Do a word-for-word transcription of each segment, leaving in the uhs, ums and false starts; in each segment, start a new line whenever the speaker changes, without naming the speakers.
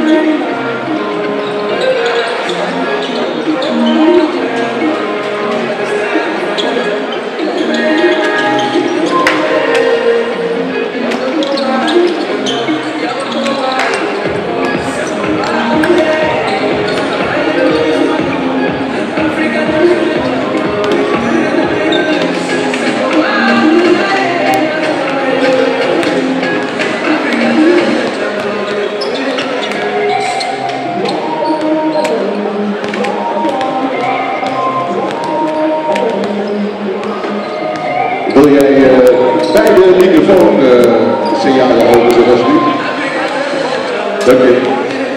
Wil jij uh, bij de microfoon uh, signalen houden, alsjeblieft? Dank je.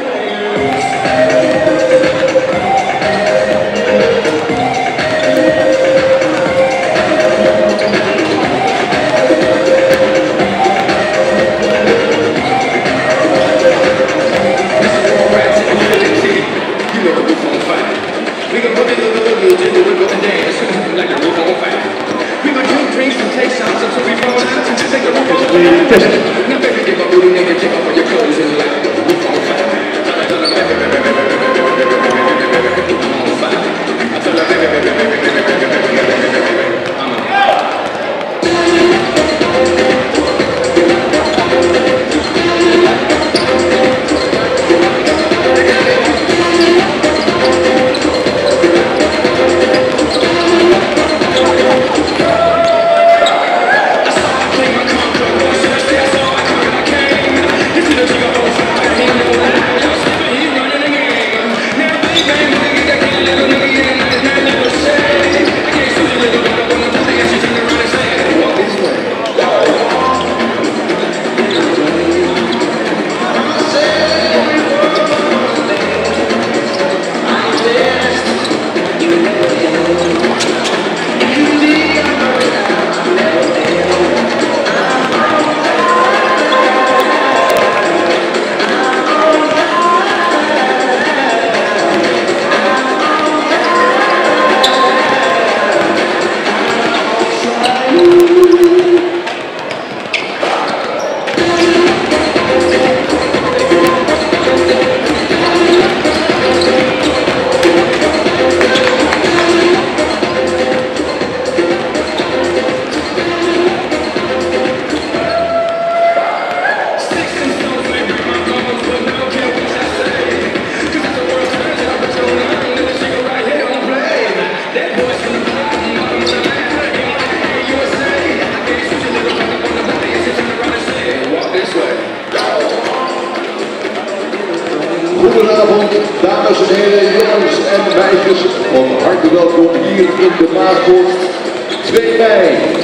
Goedenavond, dames en heren, jongens en meisjes, van harte welkom hier in de Maaspoort, twee mei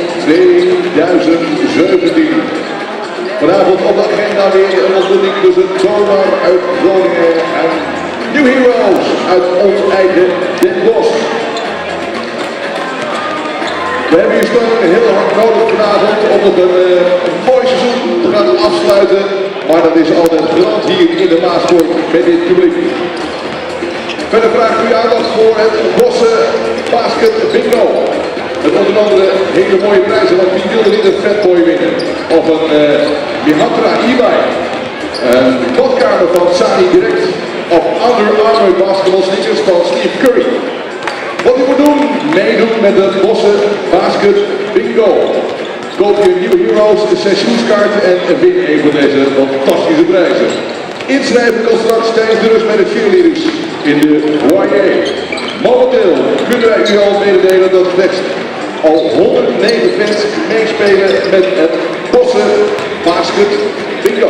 tweeduizend zeventien. Vanavond op de agenda weer een ontmoeting tussen Tonar uit Groningen en New Heroes uit ons eigen Den Bosch. We hebben hier steun heel hard nodig vanavond om het een, uh, een mooi seizoen te gaan afsluiten. Maar dat is altijd grand hier in de Maaspoort met dit publiek. Verder vraag ik u aandacht voor het Bosse Basket Bingo. Met onder andere hele mooie prijzen, want wie wilde niet een Fatboy winnen? Of een uh, Mihatra e-bike. Een badkamer van Sani Direct. Of Under Armour basketball sneakers van Steve Curry. Wat u moet doen? Meedoen met het Bosse Basket Bingo. Koop je nieuwe Heroes, seizoenskaarten en win een van deze fantastische prijzen. Inschrijven kan straks tijdens de rust met de cheerleaders in de foyer. Momenteel kunnen wij u al mededelen dat slechts al honderdnegen fans meespelen met het Bosse Basket Bingo.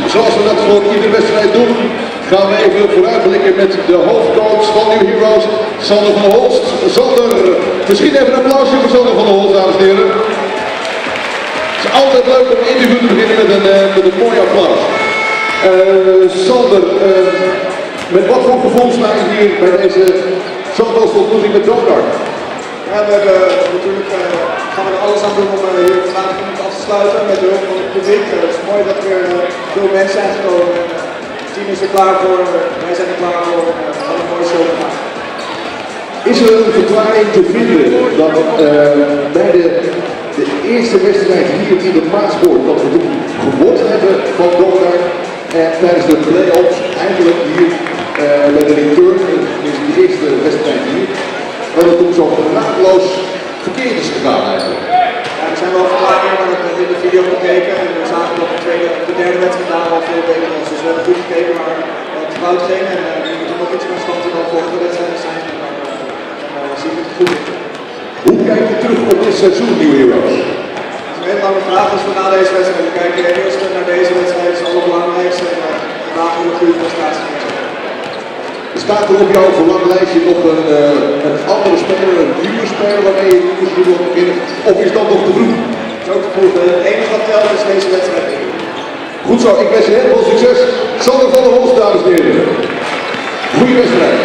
Zoals we dat voor iedere wedstrijd doen, gaan we even vooruitblikken met de hoofdcoach van New Heroes, Sander van der Holst. Sander, misschien even een applausje voor Sander van der Holst, dames en heren. Het is altijd leuk om een interview te beginnen met een, uh, met een mooi applaus. Uh, Sander, uh, met wat voor gevoel sta je hier bij deze zoveelste ontmoeting met Donald?
Ja, we hebben natuurlijk, uh, gaan we er alles aan doen om uh, hier vandaag af te sluiten met de hulp van het publiek. Uh, het is mooi dat er weer uh, veel mensen zijn gekomen. Het team is er klaar voor, uh, wij zijn er klaar voor. Uh, we gaan een mooie show maken.
Is er een verklaring te vinden dat uh, bij de, de eerste wedstrijd hier in de Maaspoort dat we toen gewonnen hebben van Donald en tijdens de play-offs eigenlijk hier uh, bij de return in de eerste wedstrijd hier, dat het toen zo naadloos verkeerd is gegaan eigenlijk?
Ja, er zijn wel verklaringen, maar we hebben in de video gekeken en we zagen dat de, tweede, de derde wedstrijd daar al veel beter was. Dus we hebben goed gekeken, maar het fout ging en uh, we moeten nog iets constanter dan volgende wedstrijden zijn. En dan uh, zie ik het goed.
Hoe kijk je terug op dit seizoen, New Heroes?
Dat is een hele lange vraag, dus we na deze wedstrijd we kijken eerst naar deze wedstrijd, dat is het allerbelangrijkste. En uh, vandaag een goede prestatie.
Staat er op jouw verlanglijstje nog een, uh, een andere speler, een nieuwe speler waarmee je misschien wil beginnen? Of is dat nog te vroeg?
Het is ook te vroeg. Het enige wat telt is deze wedstrijd.
Goed zo, ik wens je heel veel succes. Sander van der Holst, dames en heren. Goeie wedstrijd.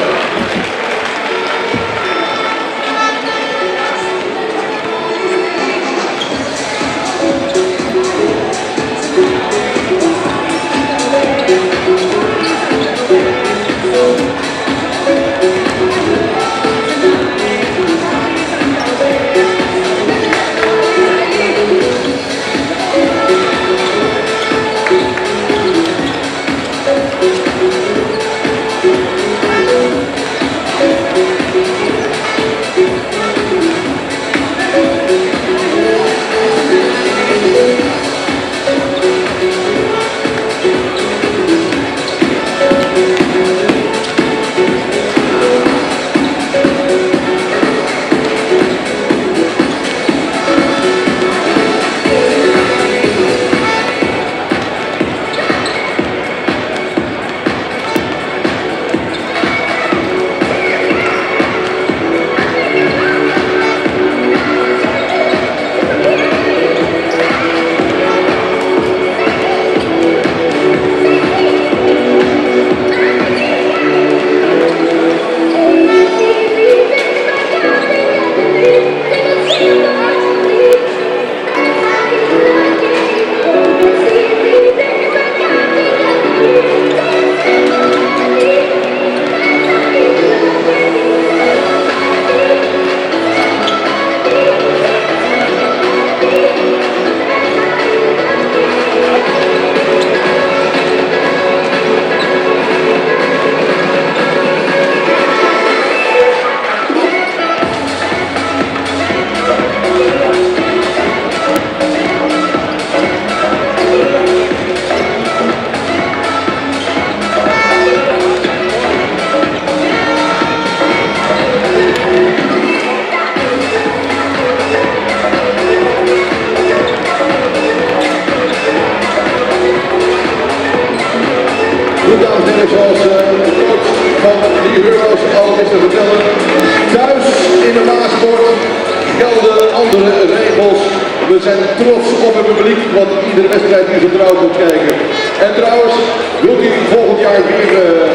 Zoals uh, de coach van New Heroes al is te vertellen, thuis in de Maaspoort gelden andere regels. We zijn trots op het publiek wat iedere wedstrijd hier zo trouw moet kijken. En trouwens, wilt u volgend jaar weer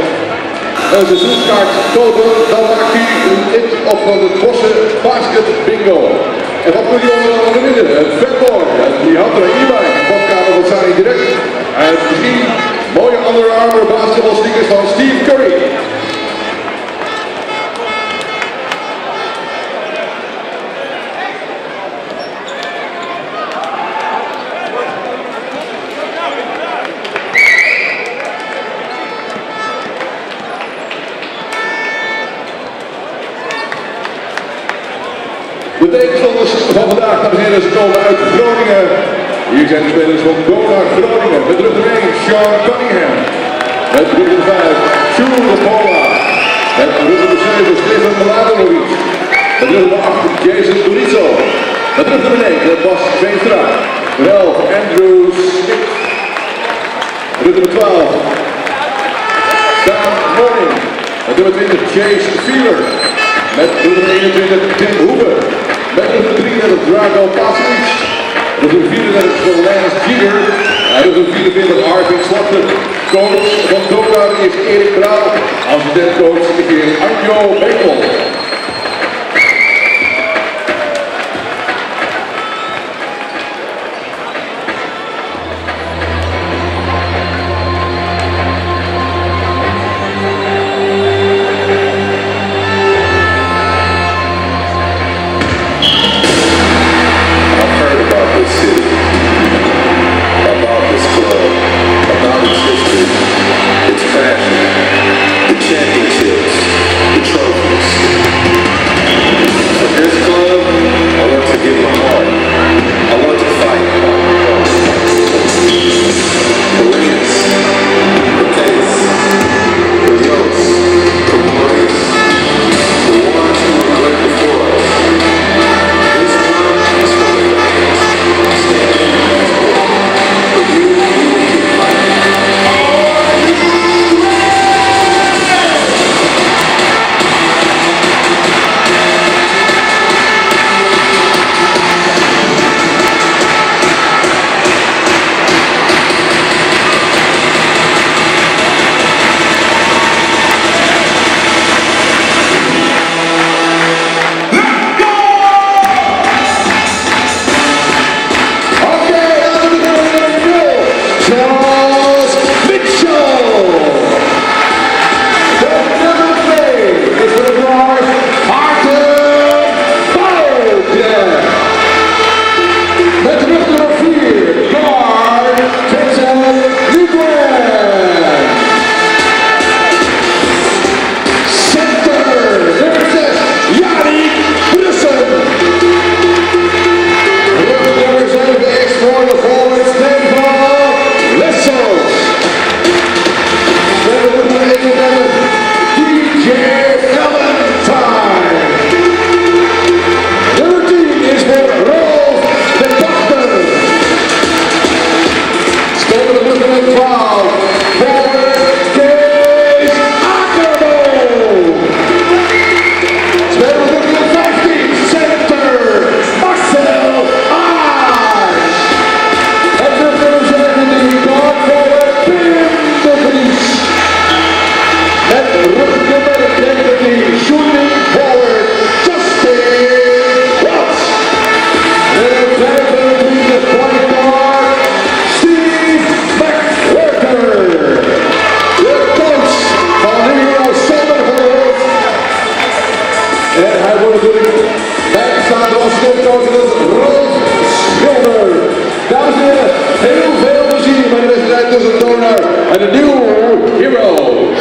uh, een seizoenskaart kopen, dan maakt u dit op van het Bosse Basket Bingo. En wat kun je onder andere winnen? Een Fatboy, die had er e-bike, badkamer van Sani Direct. En misschien mooie Under Armour basketball sneakers van Steve Curry. De tegenstanders van vandaag, dames en heren, ze komen uit Groningen. Hier zijn de spelers van Gona Groningen. Met rug nummer één, Sean Cunningham. Met rug nummer vijf, Sjoerd Pola. Met rug nummer zeven, Stefan Mladenovic. Met rug nummer acht, Jason Dorizo. Met rug nummer negen, Bas Veenstra. elf, Andrew Smit. Met nummer twaalf, Daan Morning. Met nummer twintig, Chase Feeler. Met nummer eenentwintig, Tim Hoeven. Met nummer drieëndertig, Drago Paslic. Met nummer vierendertig, van Lance Giger. En met nummer vierentwintig, Arvin Slachter. Coach van Donar is Erik Brouw. Assistentcoach is Anjo Bekel. And the new heroes.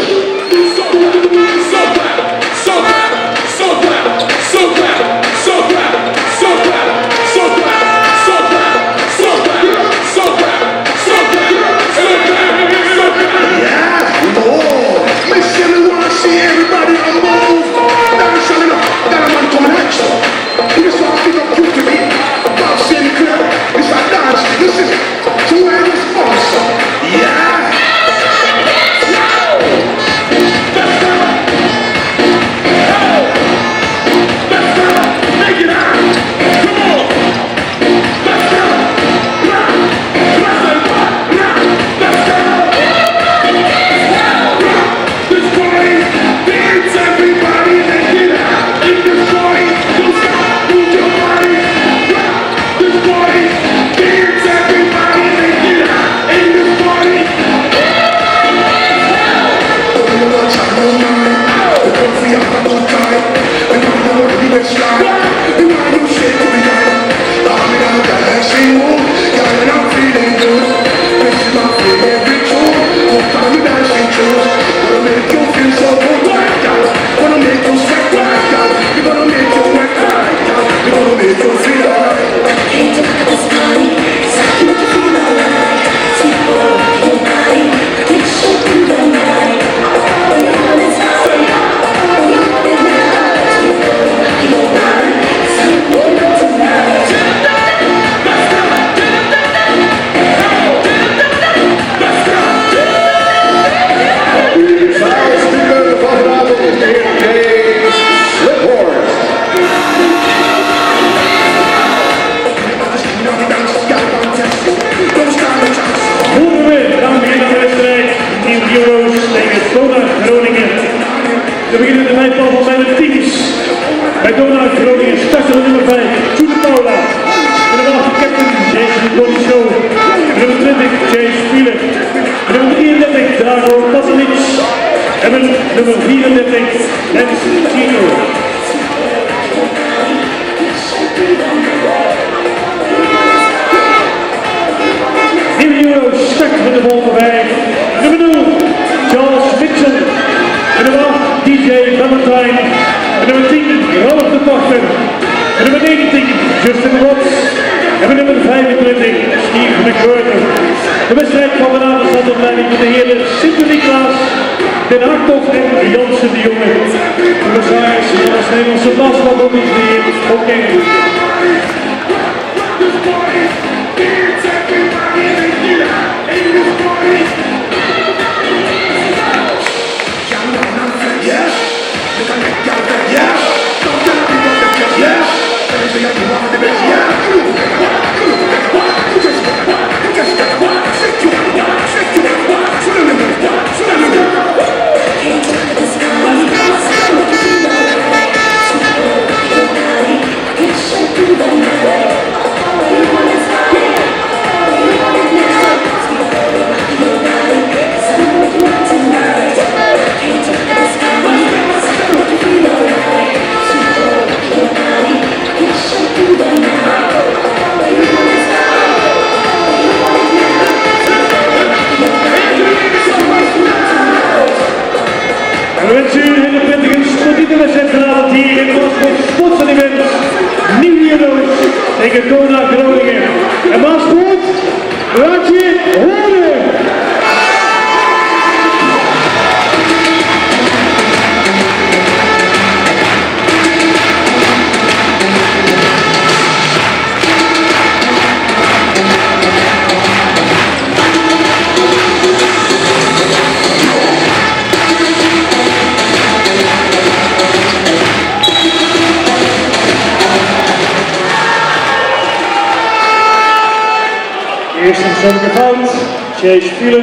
Bye. Dona Groningen starten we nummer vijf, Jude Paula. Nummer acht, captain Jason Bonicho. Nummer twintig, Jay Spieler. Nummer drieëndertig, Drago Pasalic. En nummer vierendertig, Lens Tino. Nieuwe euro start met de volgende vijf. Nummer nul, Charles Mitchell. En nummer acht, D J Valentine. En nummer tien, Rolf de Tochter. En nummer negentien, Justin Watts. En nummer vijfentwintig, Steve McWhorter. De wedstrijd van vanavond staat op leiding van de heren Sint-Niklaas, Den Hartog en Jansen de Jonge. Commissaris namens Nederlandse basketbalbond de heer Oké. We wensen u een hele prettige sportieve wedstrijd vanavond hier in het Sportsevenement Nieuw Heroes tegen Dona Groningen. En Maasport, laat je horen! Eerst een zonnige fout, Jay Spieler.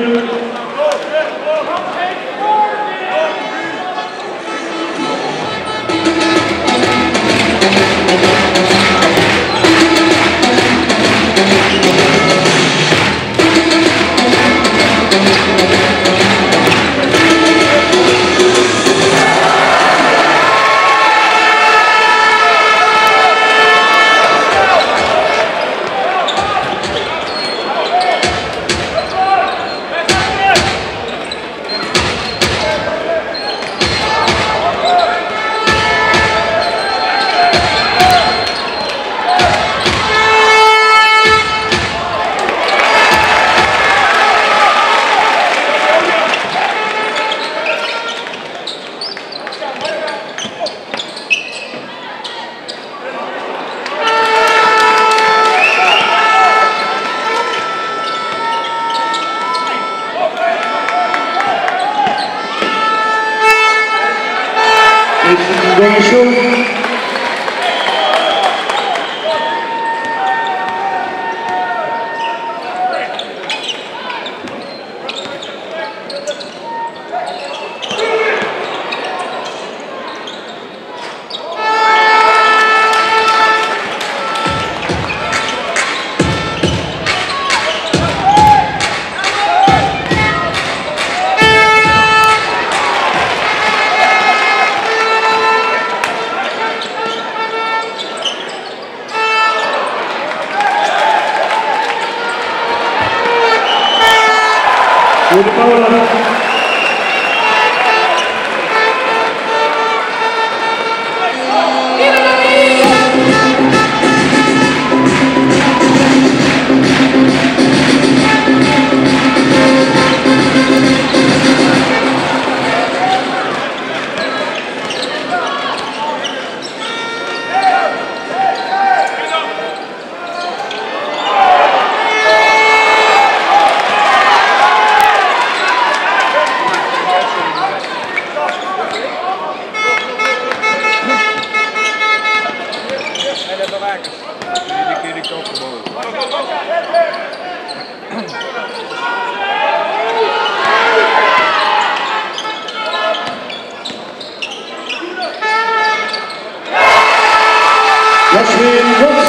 Jude Paula. Jasmin Rots.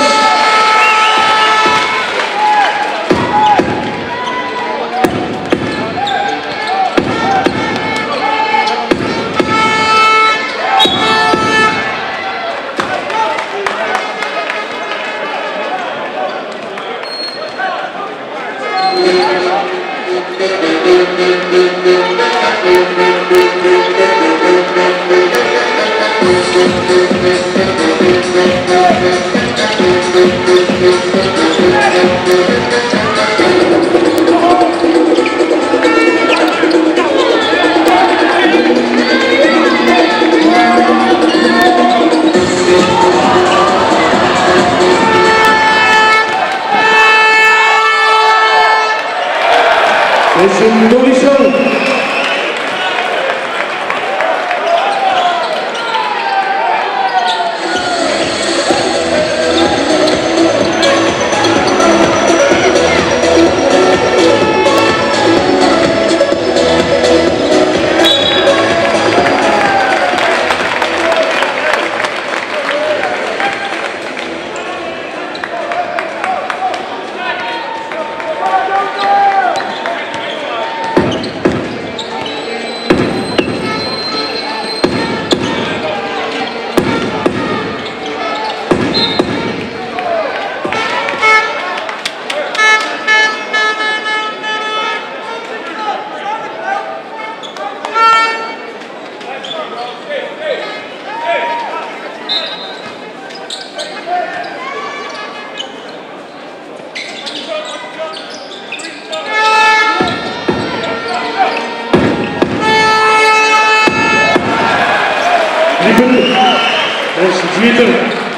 Jason Dolichon. Twitter.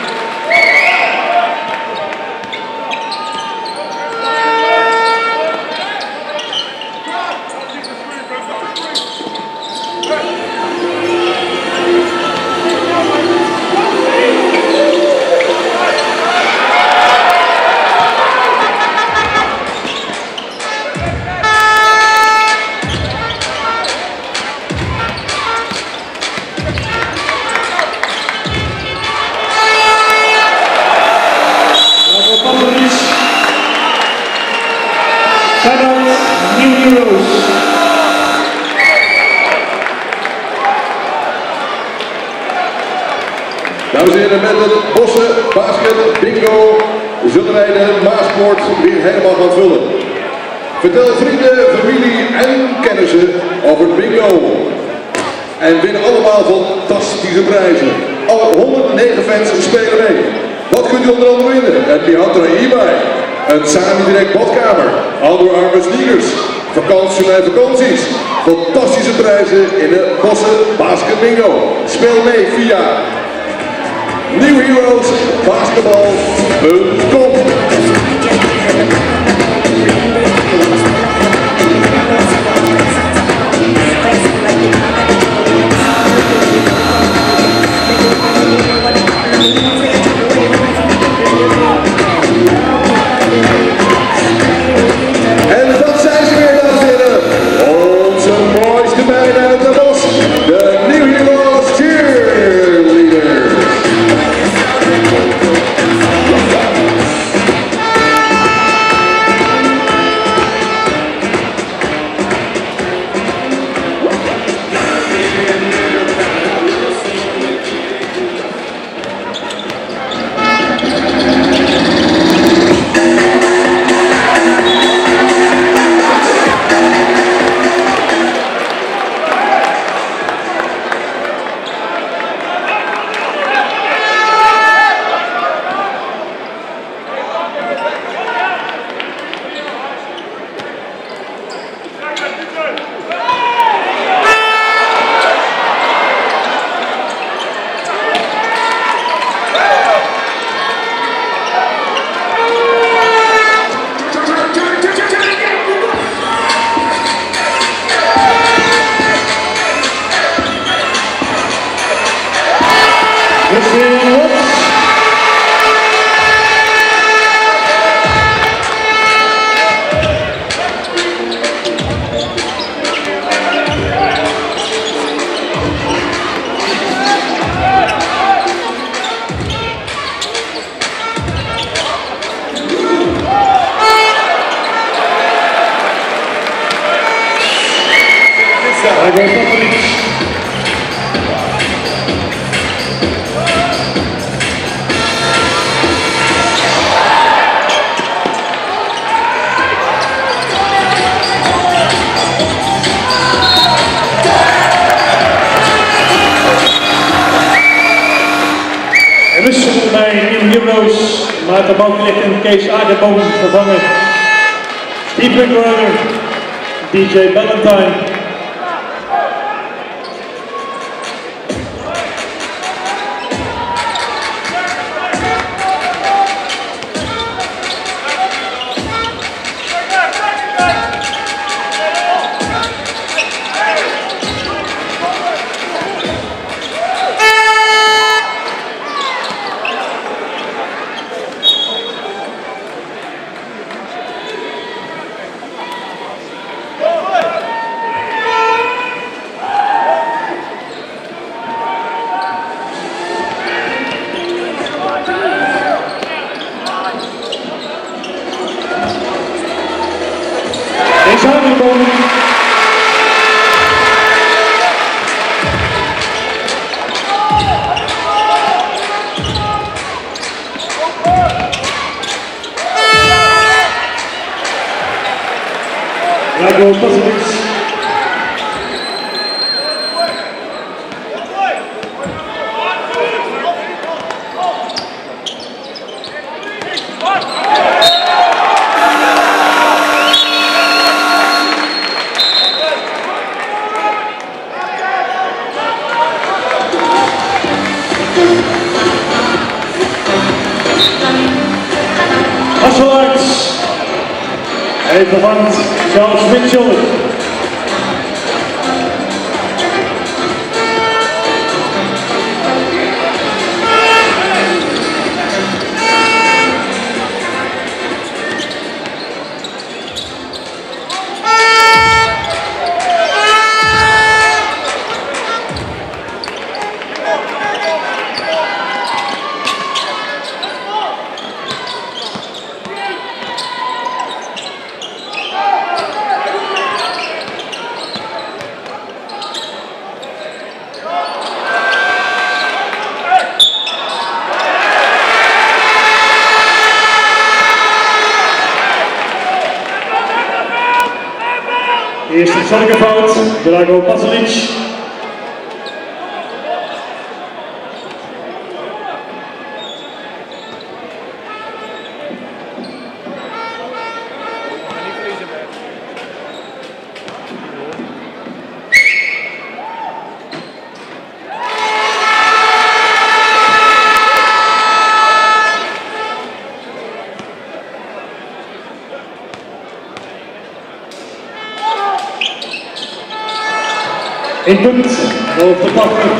Dames en heren, met het Bossen Basket Bingo zullen wij de Maaspoort weer helemaal gaan vullen. Vertel vrienden, familie en kennissen over het bingo. En winnen allemaal fantastische prijzen. Alle honderdnegen fans spelen mee. Wat kunt u onder andere winnen? Een Piantra e-bike, een Sami Direct badkamer, Aldo Armour sneakers, vakantie naar vakanties. Fantastische prijzen in de Bossen Basket Bingo. Speel mee via new heroes basketball punt com. En dat zijn ze weer, dames en heren. Onze mooiste meiden uit de bos. De New Heroes Cheerleaders.
Drago Pasalic. Wissel bij Nieuw Heroes, Maarten Bovenlicht en Kees Agerboom vervangen. Steve McGregor, D J Valentine. Drago Pasalic. Asselarts. Hij vervangt Charles Mitchell. Eerste persoonlijke fout, Drago Pasalic. In punt, op de pakken.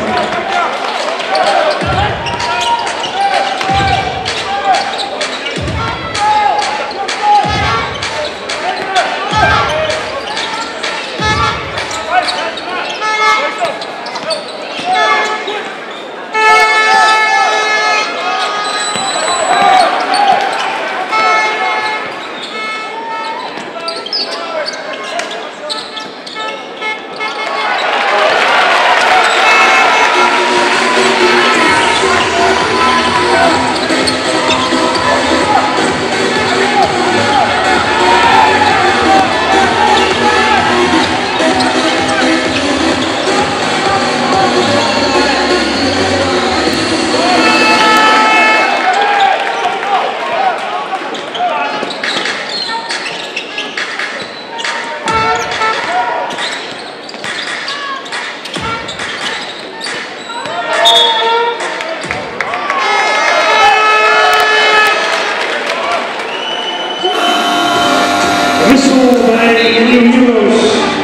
Wissel bij Nieuw Heroes.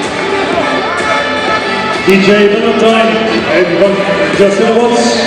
D J Valentine en van Justin Watts.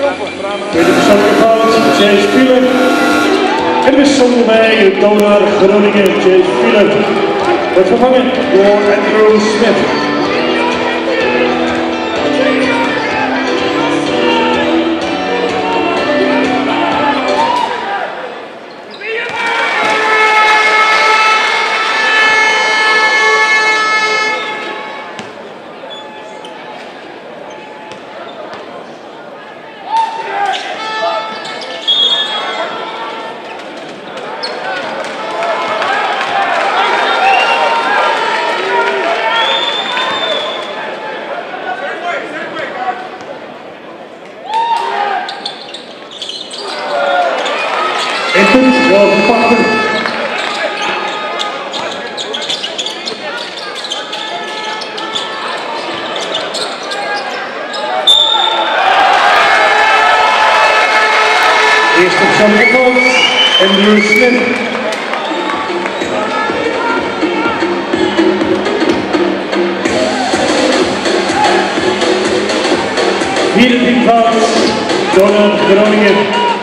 Tweede persoonlijke fout, Jay Spieler. En de wissel bij Donar Groningen, Jay Spieler. Wordt vervangen door Andrew Smith. En punt, wel verpachten. Eerste persoonlijke fout, Andrew Smith. Vierde teamfout, Donar Groningen.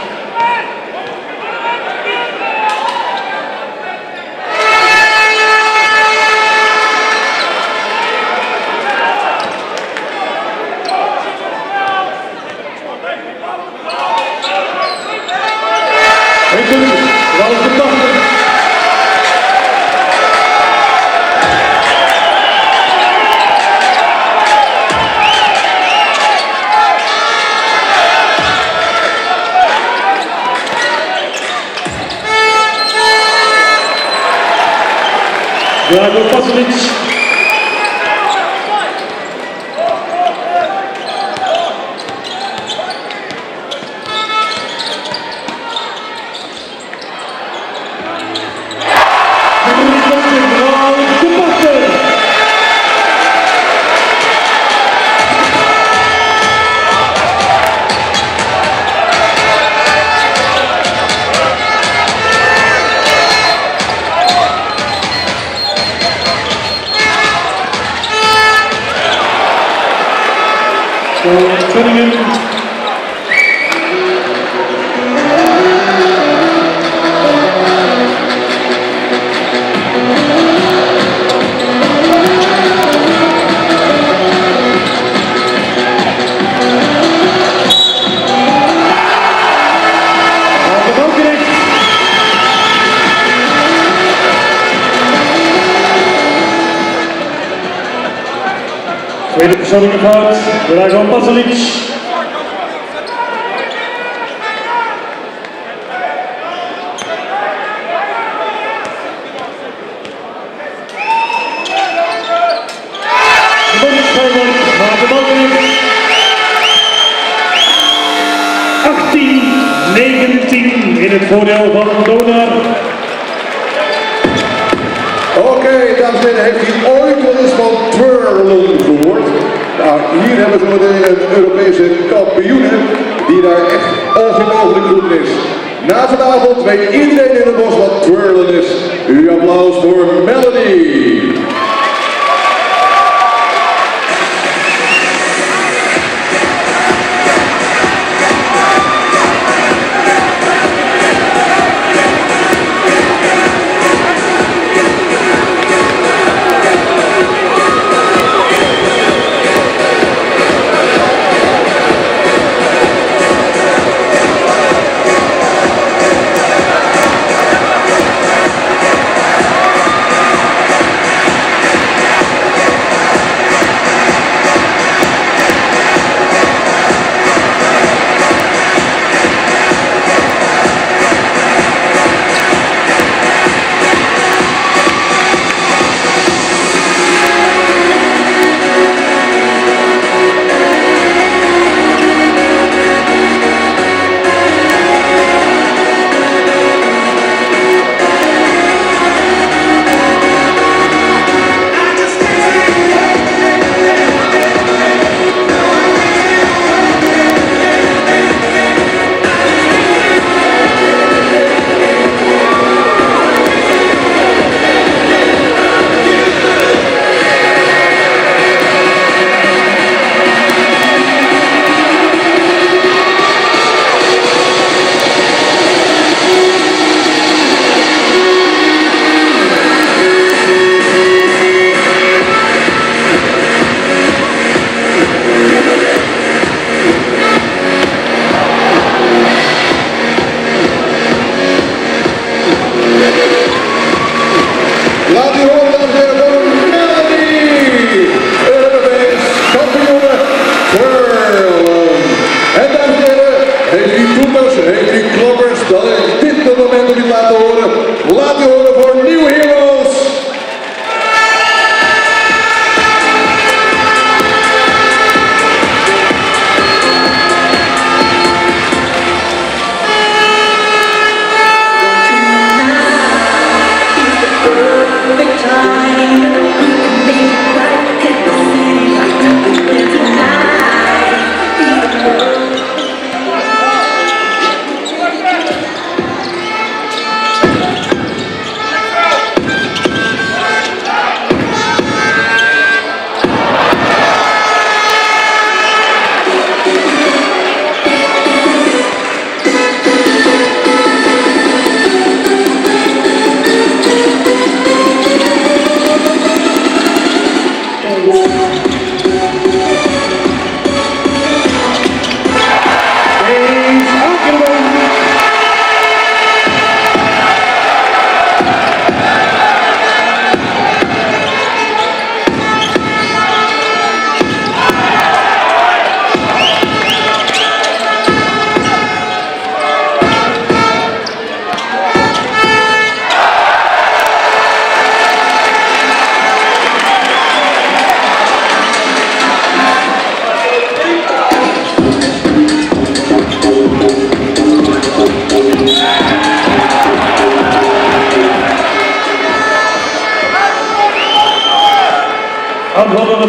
Drago Pasalic. Groningen. Tweede persoonlijke fout, Drago Pasalic. De bondspeler Maarten Balkenende. achttien negentien in het voordeel van Donar.
Oké, okay, dames en heren, heeft u ooit wel eens van twirlen gehoord? Nou, hier hebben we meteen een Europese kampioen die daar echt ongelooflijk goed is. Na vanavond weet iedereen in het bos wat twirlen is. Uw applaus voor Melody.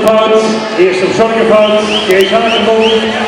fout. Eerste persoonlijke fout. Kees Hagenboom.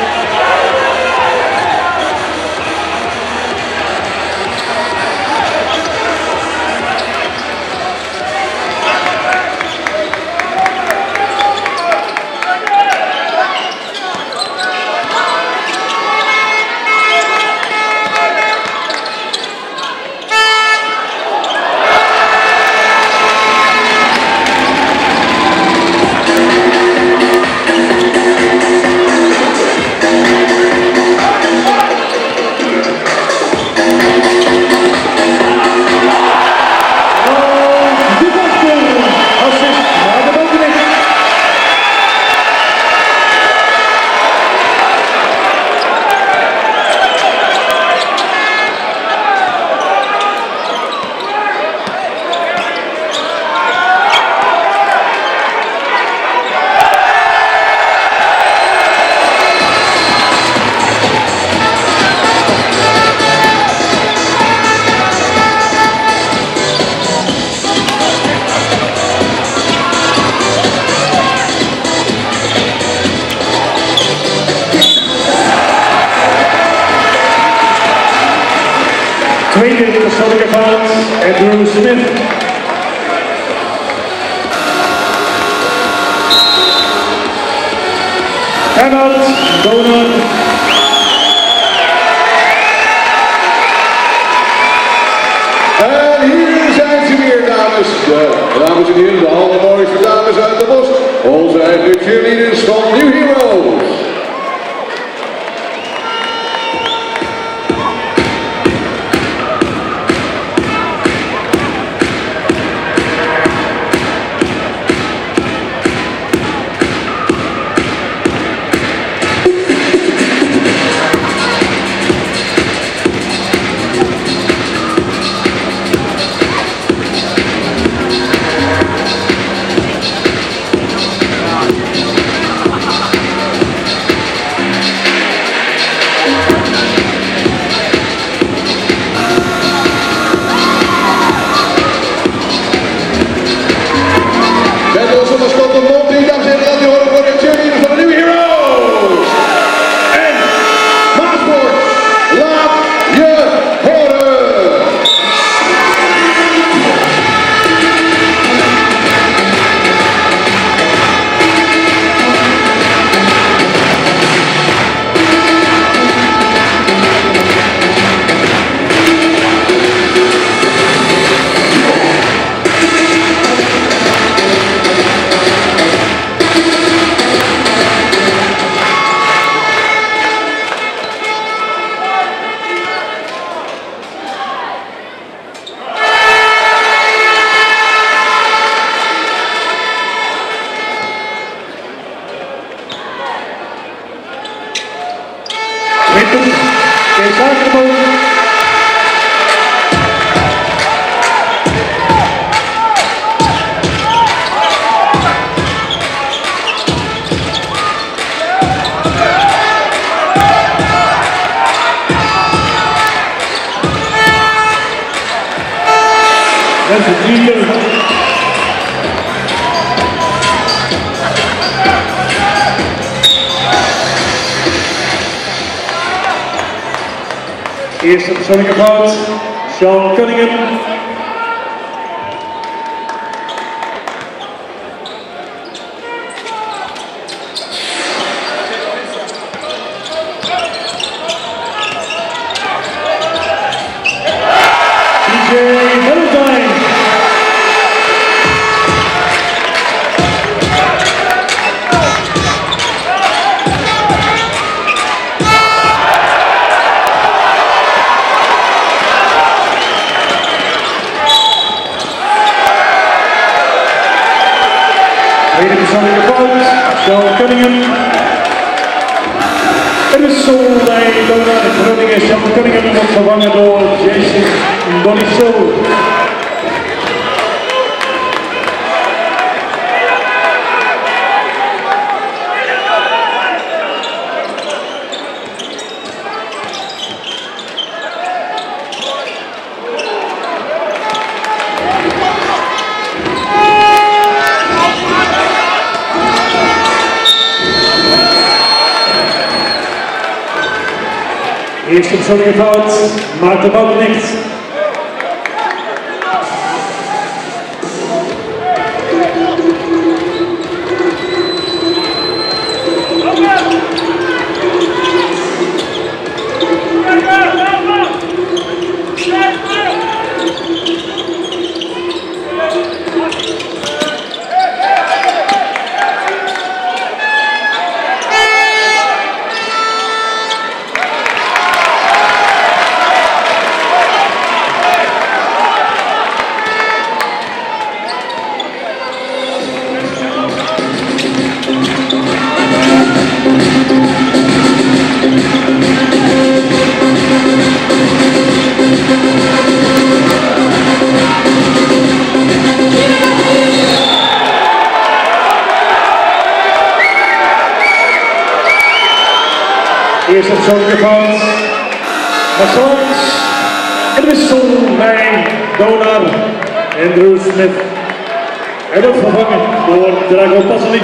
Tweede persoonlijke fout, Andrew Smith. Penalty, Donut.
En hier zijn ze weer, dames. De dames en heren, de allermooiste dames uit de bos. Onze eigen cheerleaders van New Heroes.
Kees Hagenboom. Dat is het nieuwe. Eerste persoonlijke fout, Sean Cunningham. D J Valentine. Tweede persoonlijke fout, Sean Cunningham. Het is Solday Donut uit Groningen. Sean Cunningham wordt vervangen door Jason Donisso. Eerste persoonlijke fout, Maarten Bouwknecht. Eerste persoonlijke fout, Marcellus, en de wissel bij Donar en Drew Smith. Hij wordt vervangen door Drago Pasalic.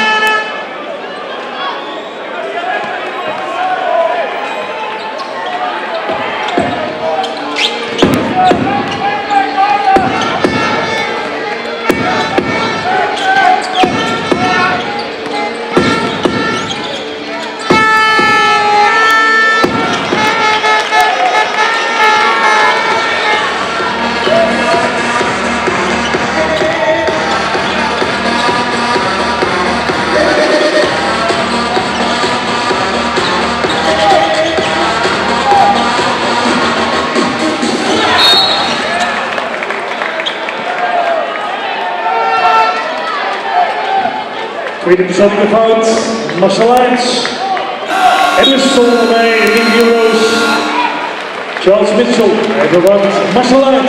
Tweede persoonlijke fout, Marcellus. En de wissel bij Ring Heroes, Charles Mitchell. Hij vervangt Marcellus.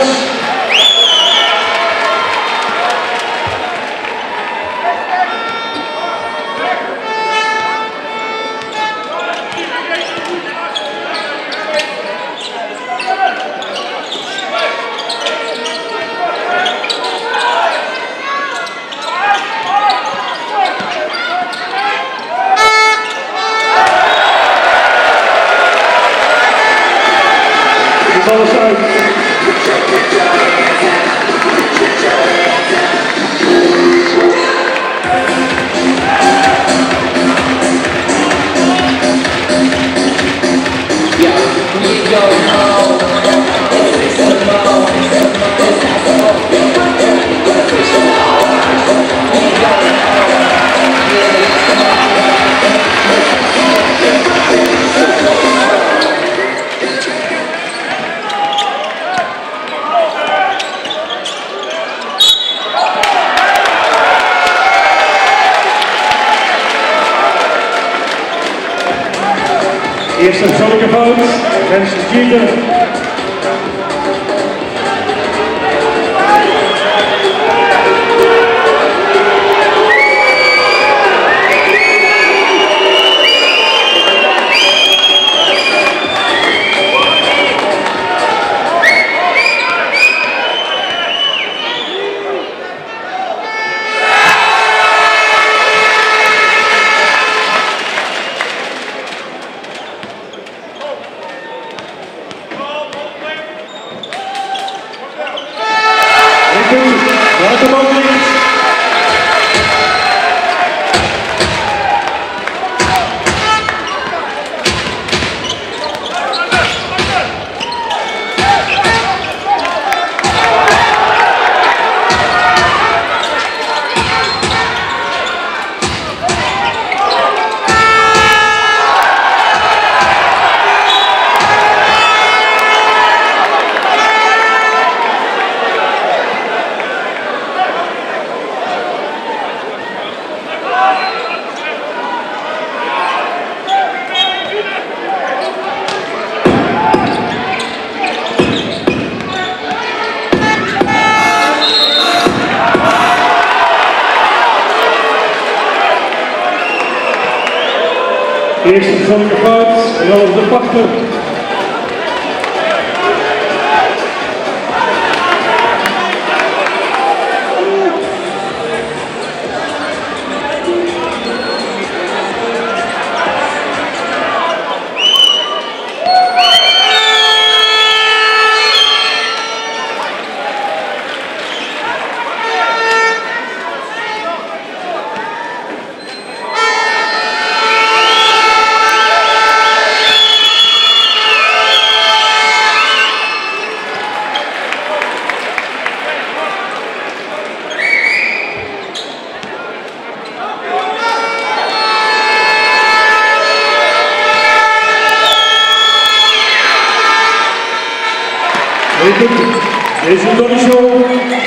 Alles uit. Eerste persoonlijke fout, Vincent Jeter. Eerste persoonlijke fout, Ralf de Pachter. Deze is show.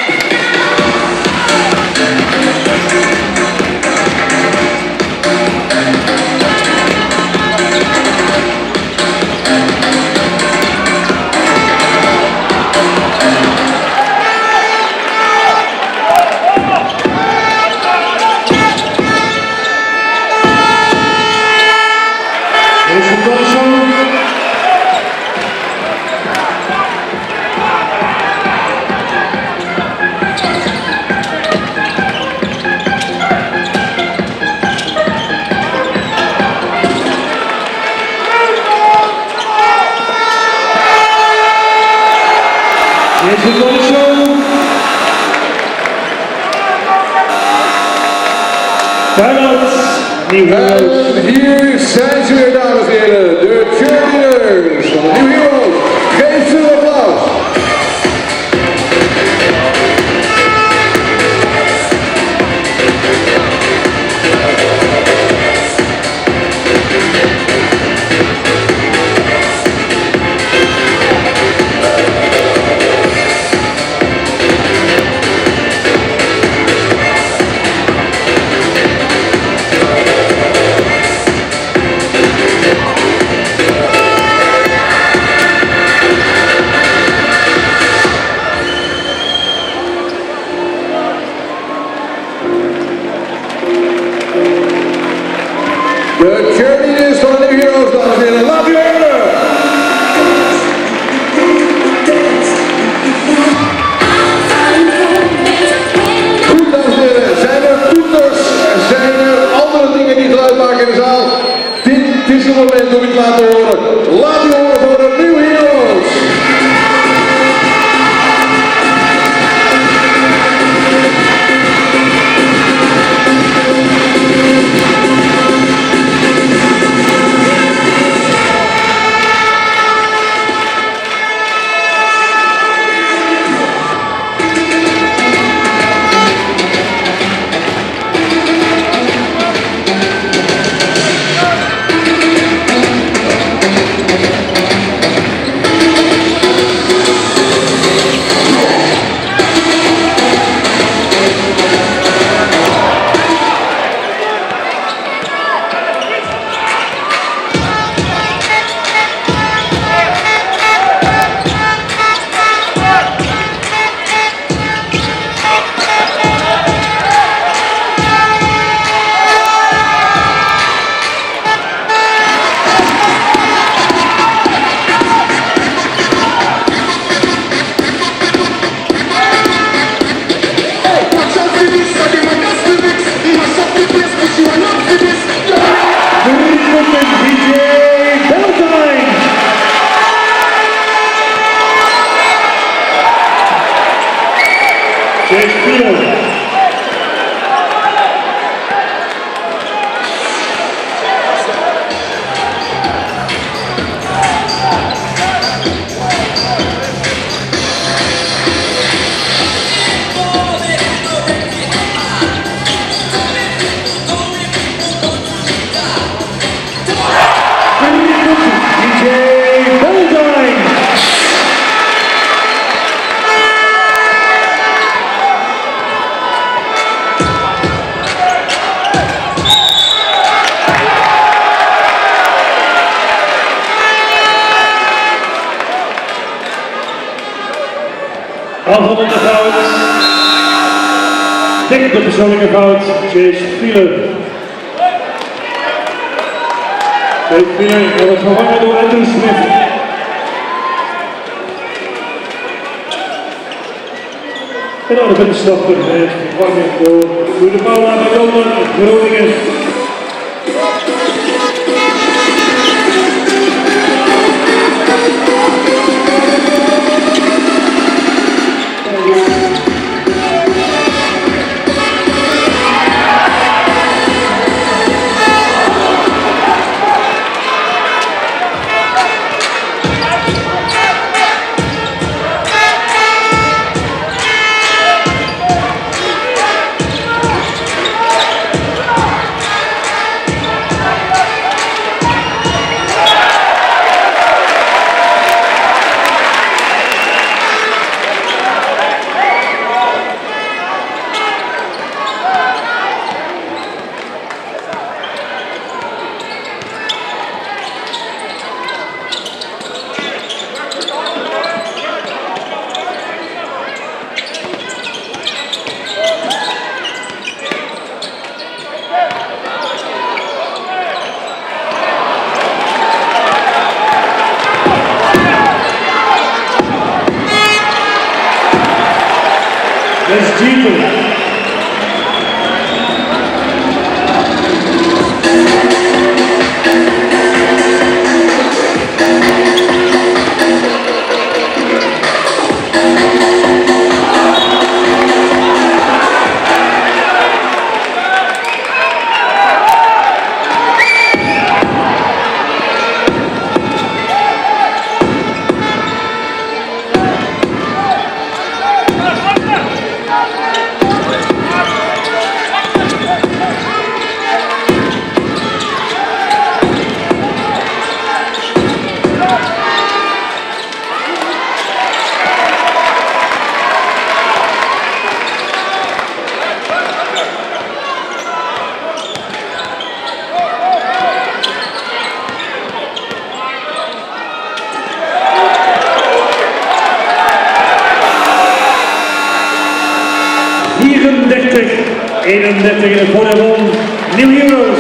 En hier zijn ze weer, dames en heren, de cheerleaders van de New Heroes. Geef ze een applaus. De cheerleaders van de New Heroes, dames en heren, laat u horen! Goed, dames en heren, zijn er toeters, zijn er andere dingen die geluid maken in de zaal? Dit is het moment om iets te laten horen. Laat u horen voor de New Heroes!
Afrondende goud. Dik de persoonlijke goud, Chase Fieler. Chase Fieler wordt vervangen door Andrew Smith. En dan de binnenstapper heeft vervangen door Goede Paula Madonnen, Groningen. Jeeper. eenendertig in het voordeel van New Heroes.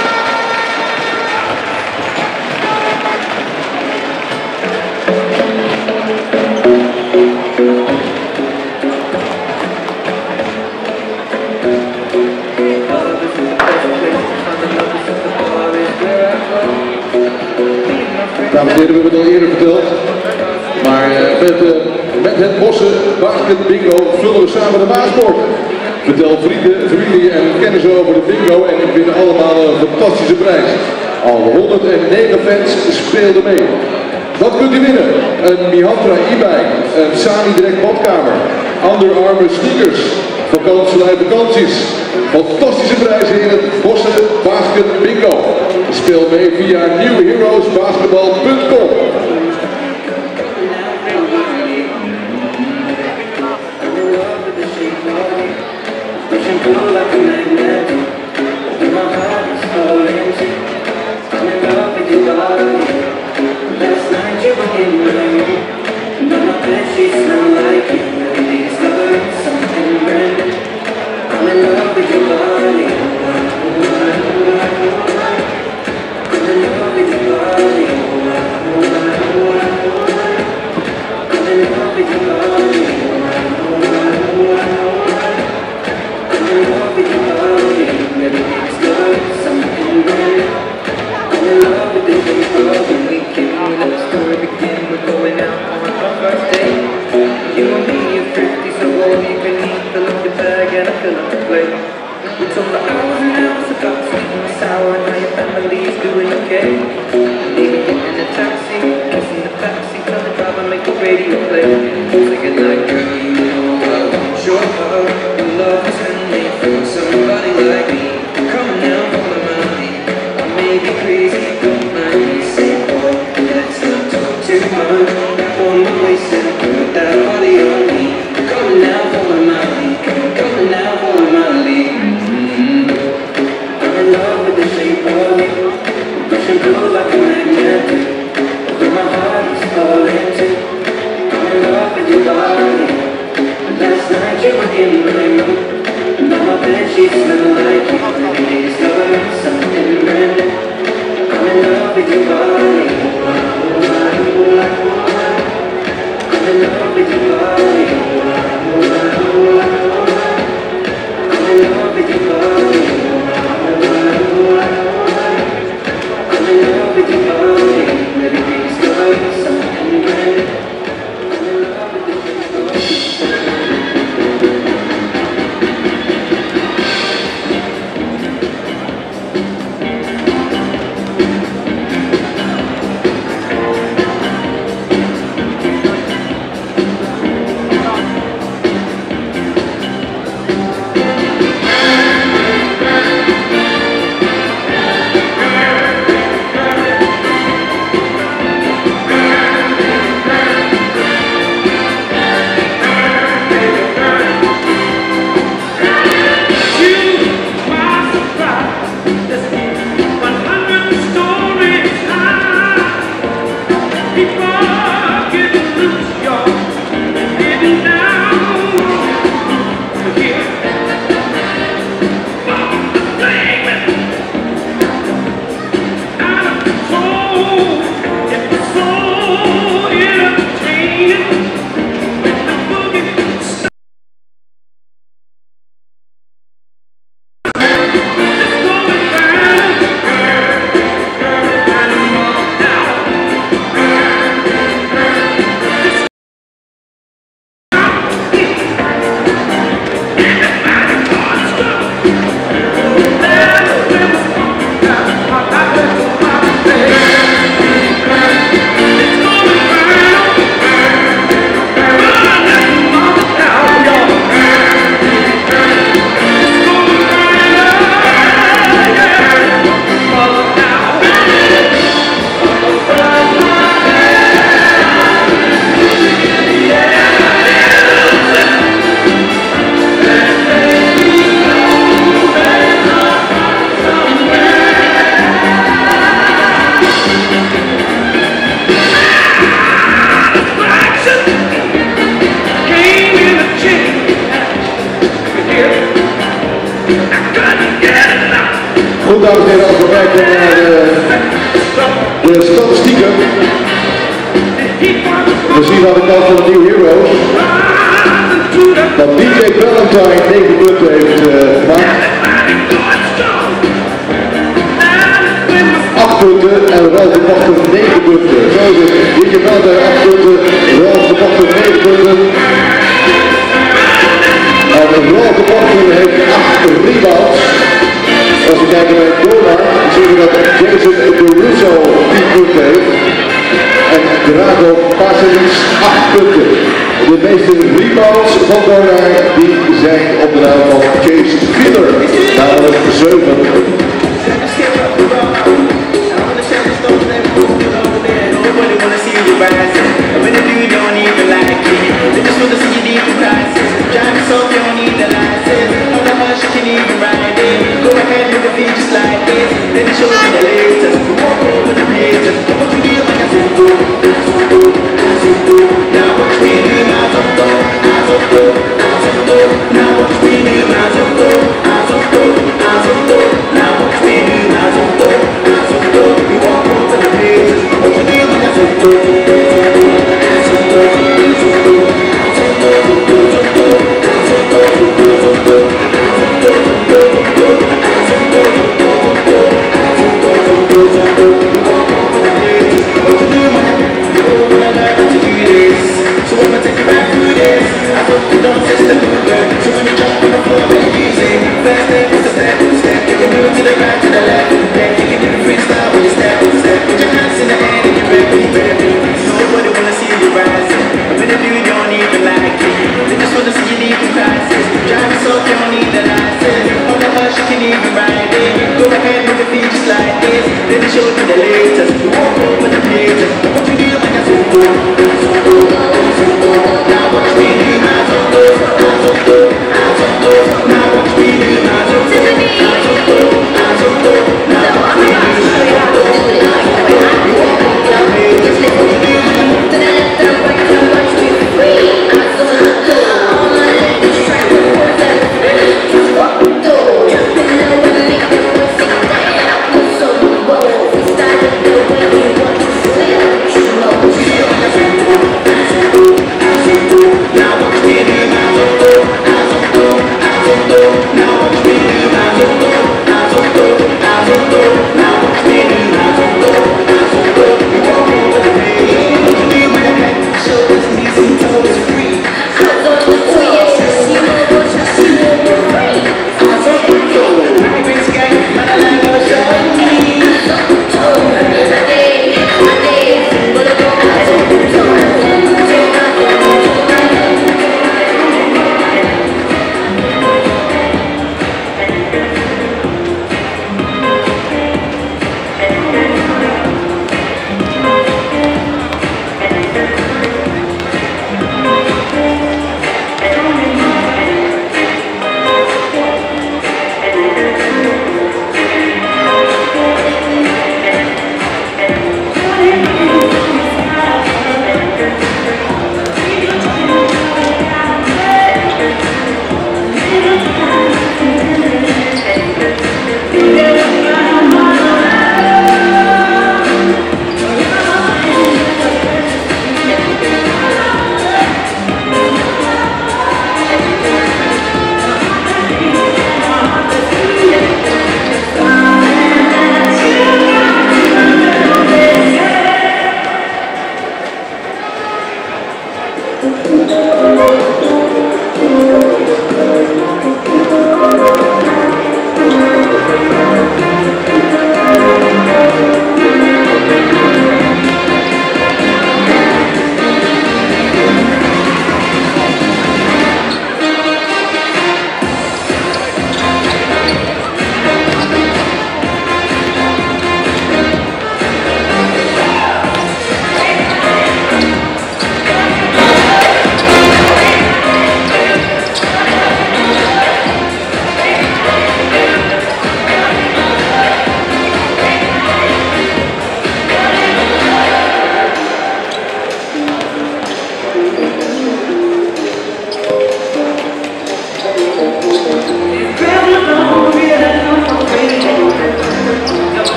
Dames en heren, we hebben het al eerder verteld, maar uh, met, uh, met het Bossen Basket Bingo vullen we samen de Maaspoort. Vertel vrienden, familie en kennissen over de bingo en we winnen allemaal een fantastische prijs. Al honderdnegen fans speelden mee. Wat kunt u winnen? Een Mihantra e-bike, een Sani Direct badkamer, Under Armour sneakers, vakantielei vakanties. Fantastische prijzen in het Bossen Basket Bingo. Speel mee via new heroes basketball punt com. statistieken. We zien aan de kant van de New Heroes dat D J Valentine negen punten heeft uh, gemaakt. acht punten en Ralf de Pachter negen punten. Zo is het. D J Valentine acht punten, Ralf de Pachter negen punten. En Ralf de Pachter heeft acht rebounds. Als we kijken bij Donar, zien we dat Jason Derusso tien punten heeft. En Drago Pasalic acht punten. De meeste rebounds van Donar die zijn op de naam van Chase Filler, namelijk zeven.
Step, step, put your hands in the air and you're ready, ready.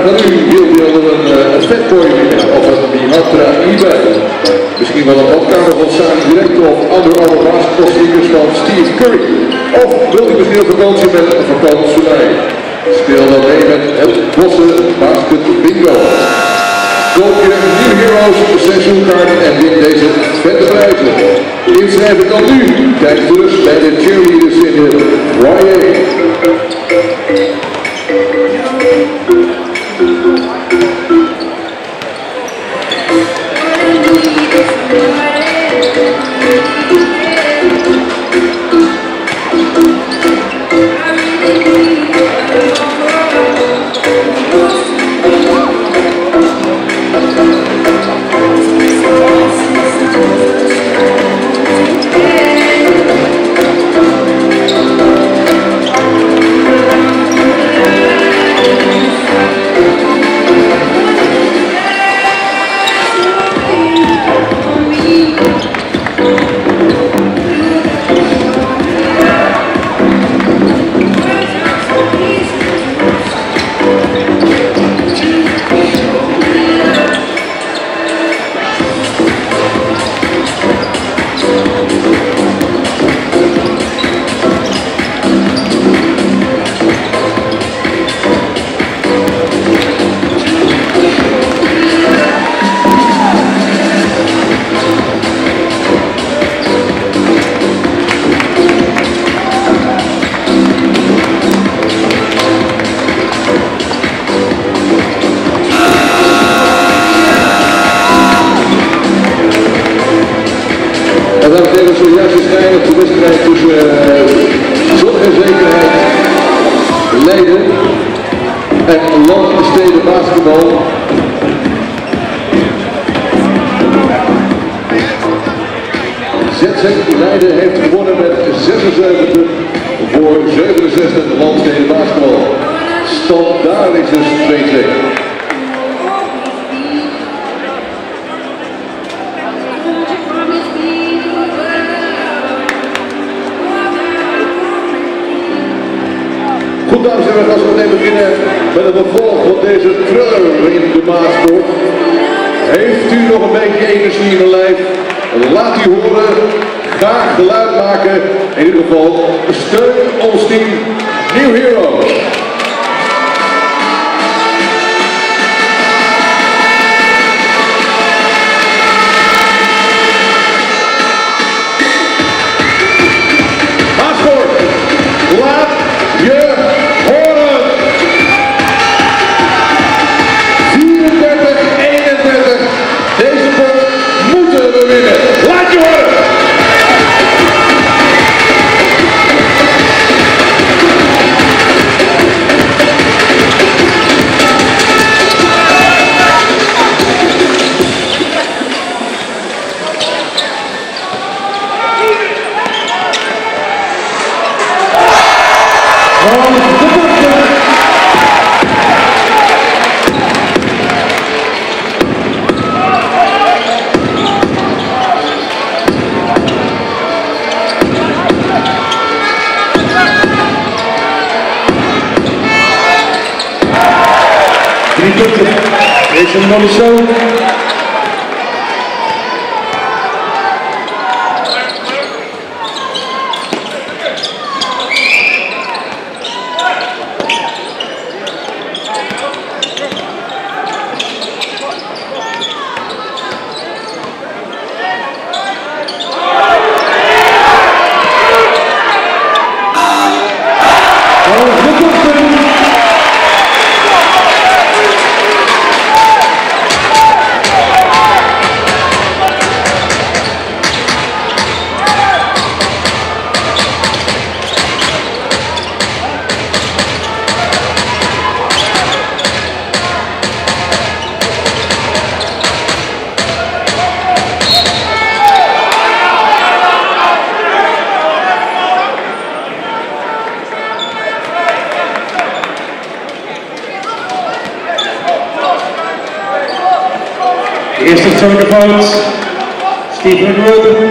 van u wilde een, een fatboy winnen of een Mihatra eBay. Misschien wel een badkamer van Saan Direct of andere alle basketbalsneakers van Steve Curry. Of wilt u misschien op vakantie met een vakantiesoleil? Speel dan mee met het Bosse Basket Bingo. Koop je New Heroes seizoenkaart en win deze vette prijzen. Inschrijven kan nu tijdens de rust bij de cheerleaders in de Royer. En dan betekent zojuist waarschijnlijk de wedstrijd tussen uh, Zorg en Zekerheid Leiden en Landsteden Basketbal. Z Z Leiden heeft gewonnen met zesenzeventig voor zevenenzestig Landsteden Basketbal. Stand daar is dus twee twee. Goed, dames en heren, als we meteen beginnen met het vervolg van deze thriller in de Maasport. Heeft u nog een beetje energie in de lijf? Laat u horen, graag geluid maken. In ieder geval, steun ons team New Heroes. Maasport, laat je horen! vierendertig eenendertig. Deze pot moeten we winnen. Laat je horen!
Drie punten. Deze nummer zo. De eerste turn Stephen Roden.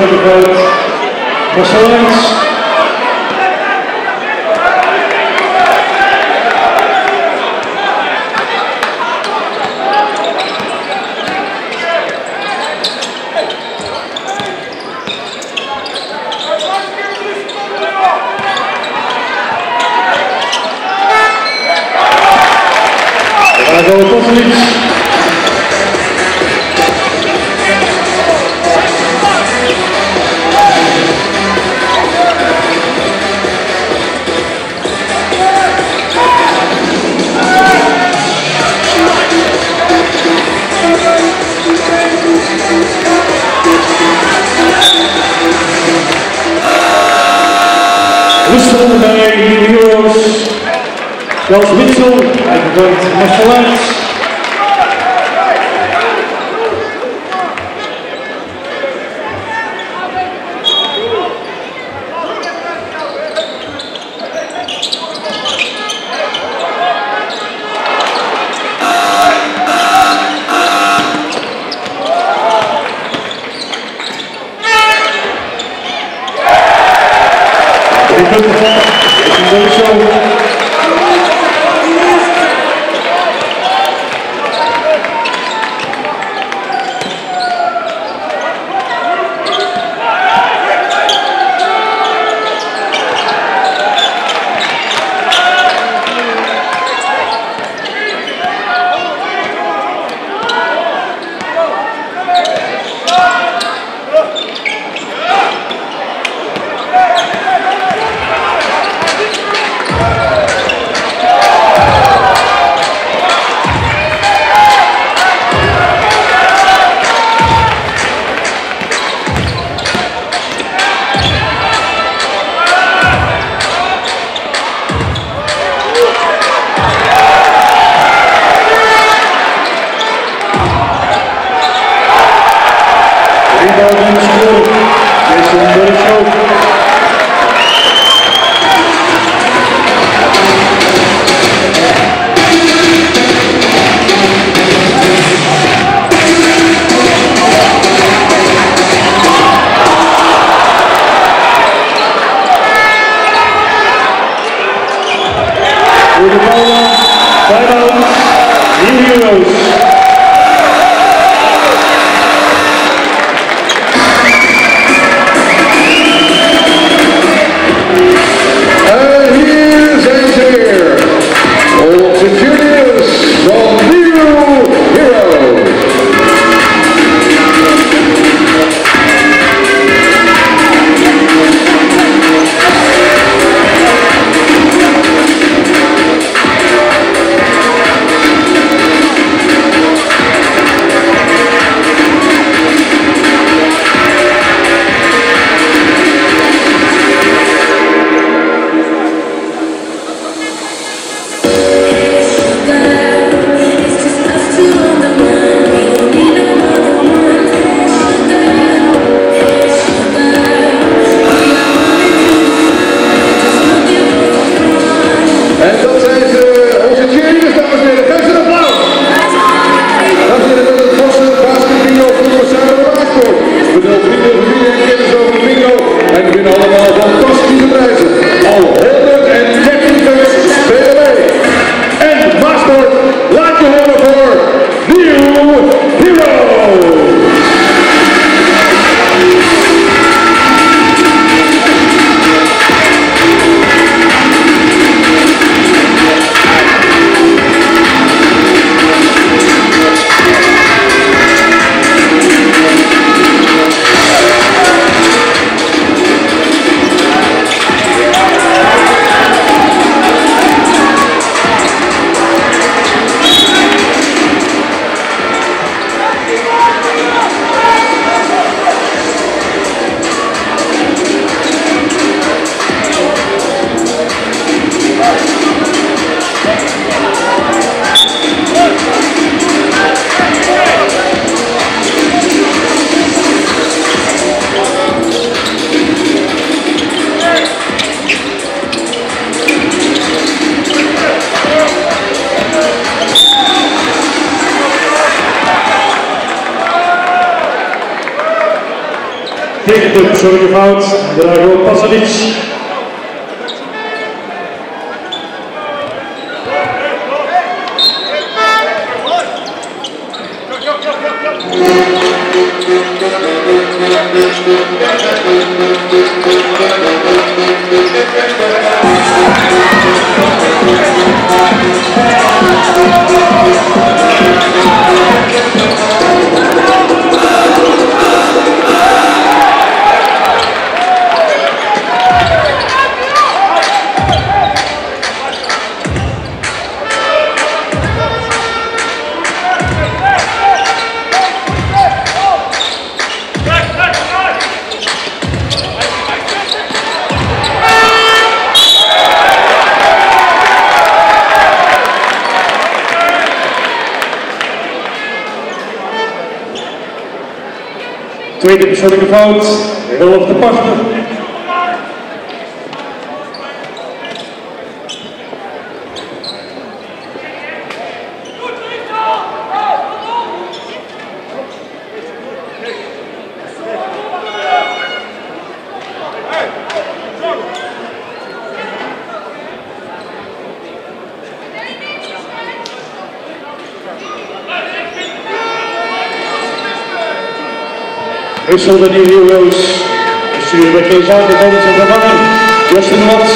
Willem de Groot, Marcel Lens. Drago Koselic. Wissel bij de Heroes. Charles Witsel, hij vervangt Marcel Lens. tegen de persoonlijke fout, Drago Pasadic. Tweede persoonlijke fout, Rolf de Pachter. Wissel de New Heroes. Bestuur bij Kees Uit, de zijn vervanger, Justin Watts.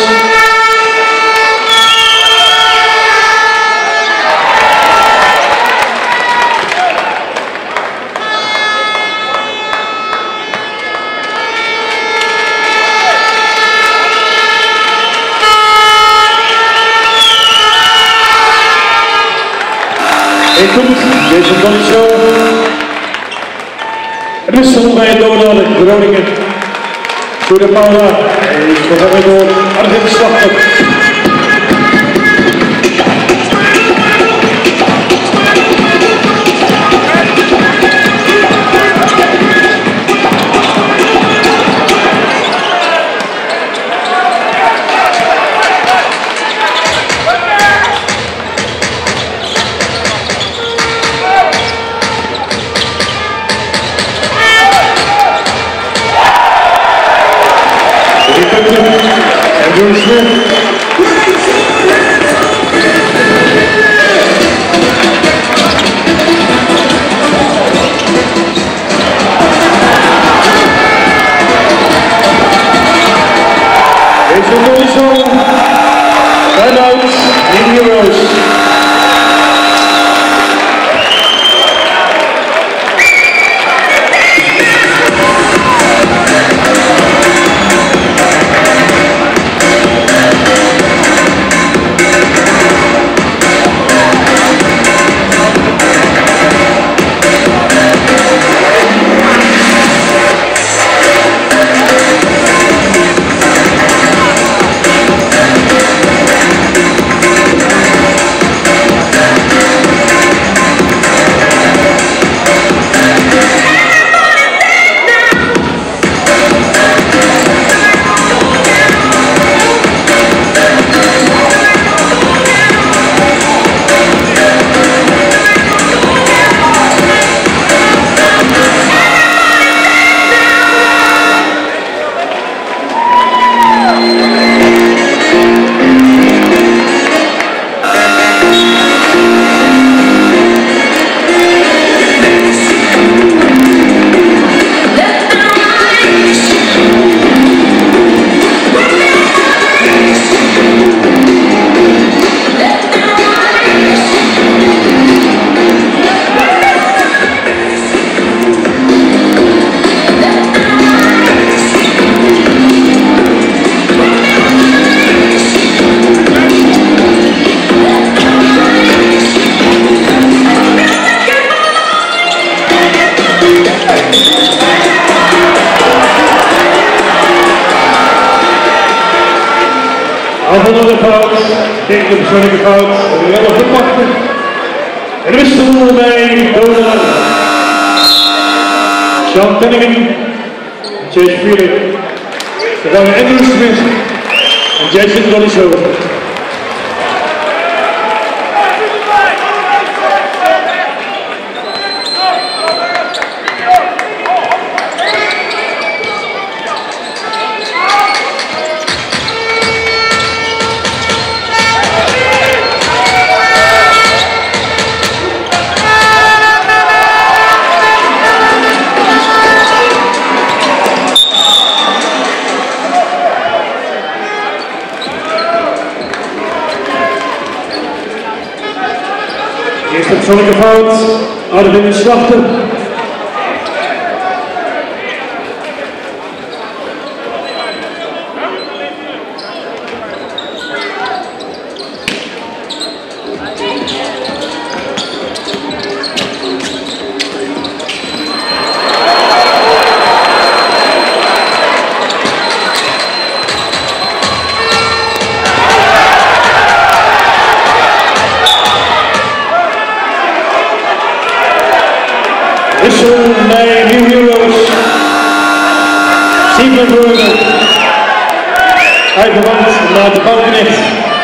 En komt deze Boncho. Wissel bij Donald Groningen. Voor de Paula. En is vervangen door Arjen Slachter. Andrew Smith. Deze Bonzo. Time-out. New Heroes. Afvallende fout, tegen de persoonlijke fout, Rolf de Pachter. En de wissel bij Donald. Sean Tenningen, Chase Philip. Vervangen Andrew Smith en Jason Dolisso. Eerste persoonlijke fout, Arvin Slachter. Wissel bij New Heroes. Steven Burger. Uitgewand naar de Bouwknecht.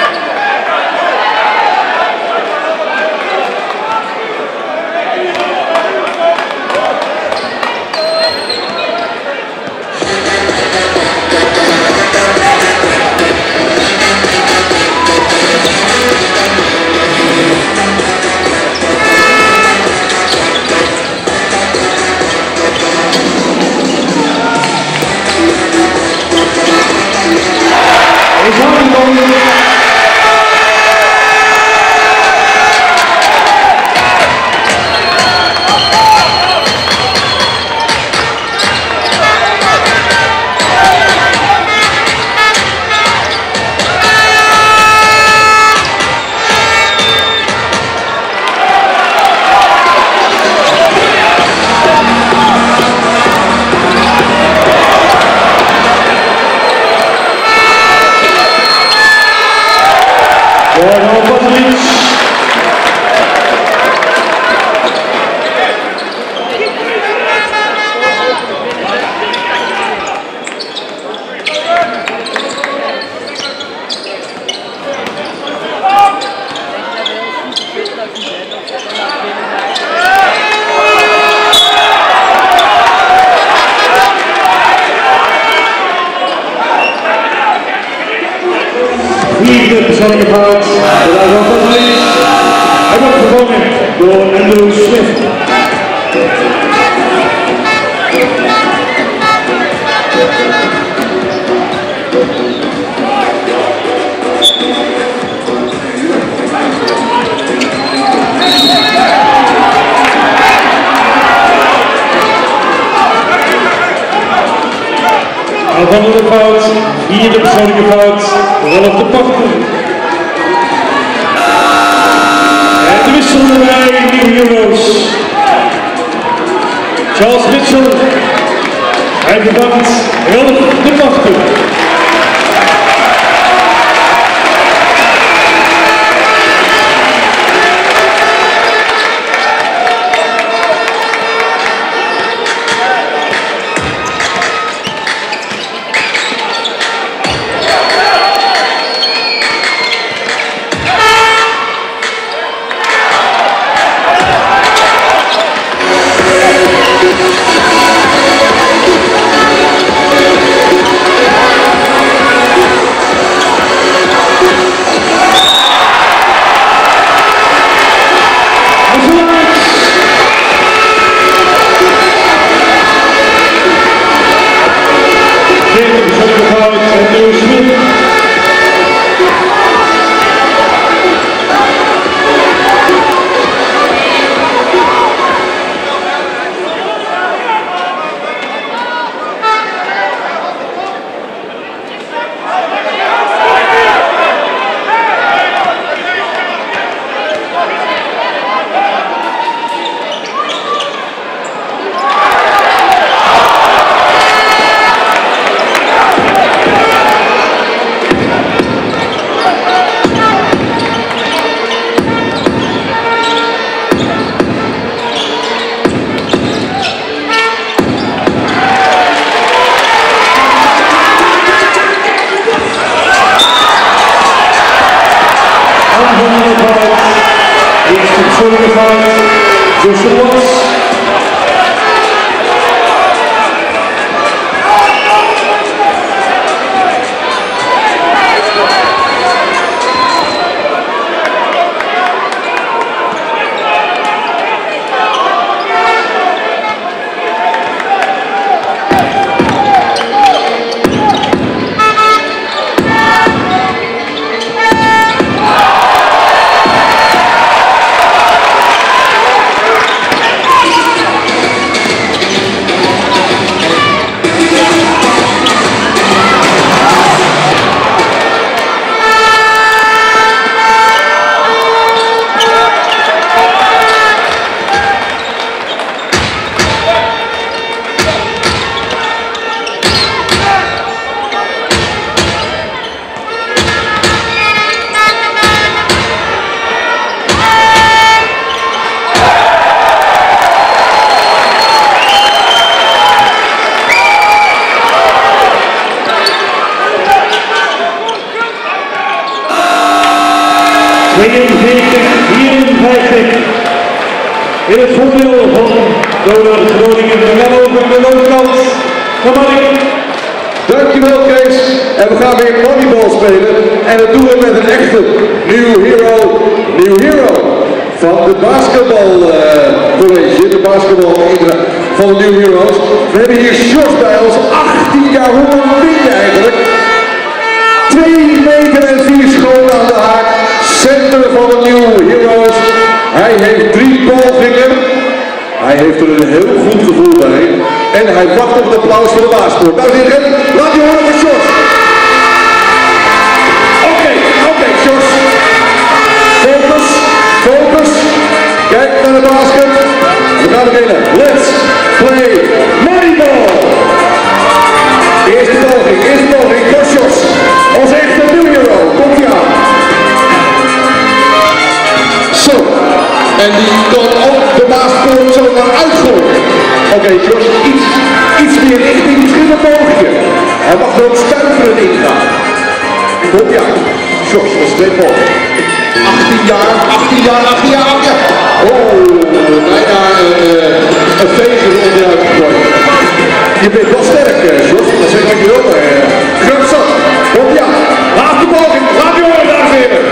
Vierde persoonlijke fout, de laatste van links. Hij wordt vervangen door Andrew Swift. Aanvallende fout, vierde persoonlijke fout, Rolf de Pachter. En de wissel bij New Heroes. Charles Mitchell. Hij vervangt Rolf de Pachter. tweeënveertig vierenvijftig. In het voordeel van Donald Groningen wel over de loopkant van Mark.
Dankjewel Kees. En we gaan weer volleybal spelen. En dat doen we met een echte New Hero, New Hero. Van de basketbalcollege, uh, de basketbal van de New Heroes. We hebben hier Jos bij ons, achttien jaar, hoe win je eigenlijk? twee meter en vier schoon aan de haak, center van de New Heroes. Hij heeft drie balvingen. Hij heeft er een heel goed gevoel bij. En hij wacht op het applaus voor de baaspoort. Dames en heren, laat je horen van Jos. Oké, oké, Jos. Focus, focus. Kijk naar de basket. We gaan beginnen. Let's play volleybal. Eerste poging, eerste poging. Jos, Jos. Onze echte New Hero. Komt ie aan. Zo. En die kan ook de baaspoort zo naar uitgooien. Oké, okay, Jos, iets, iets meer richting, misschien een pogingje. Hij mag er ook stuiverend in gaan. Kom ja, Jos, dat is twee pogingen. achttien jaar, achttien jaar, achttien jaar, achttien jaar. Oh, bijna een, uh, een veger onderuit gegooid. Je bent wel sterk, Jos, dat zeg ik wel. Goed zo, kom ja. Laatste poging, laat je horen, dames en heren.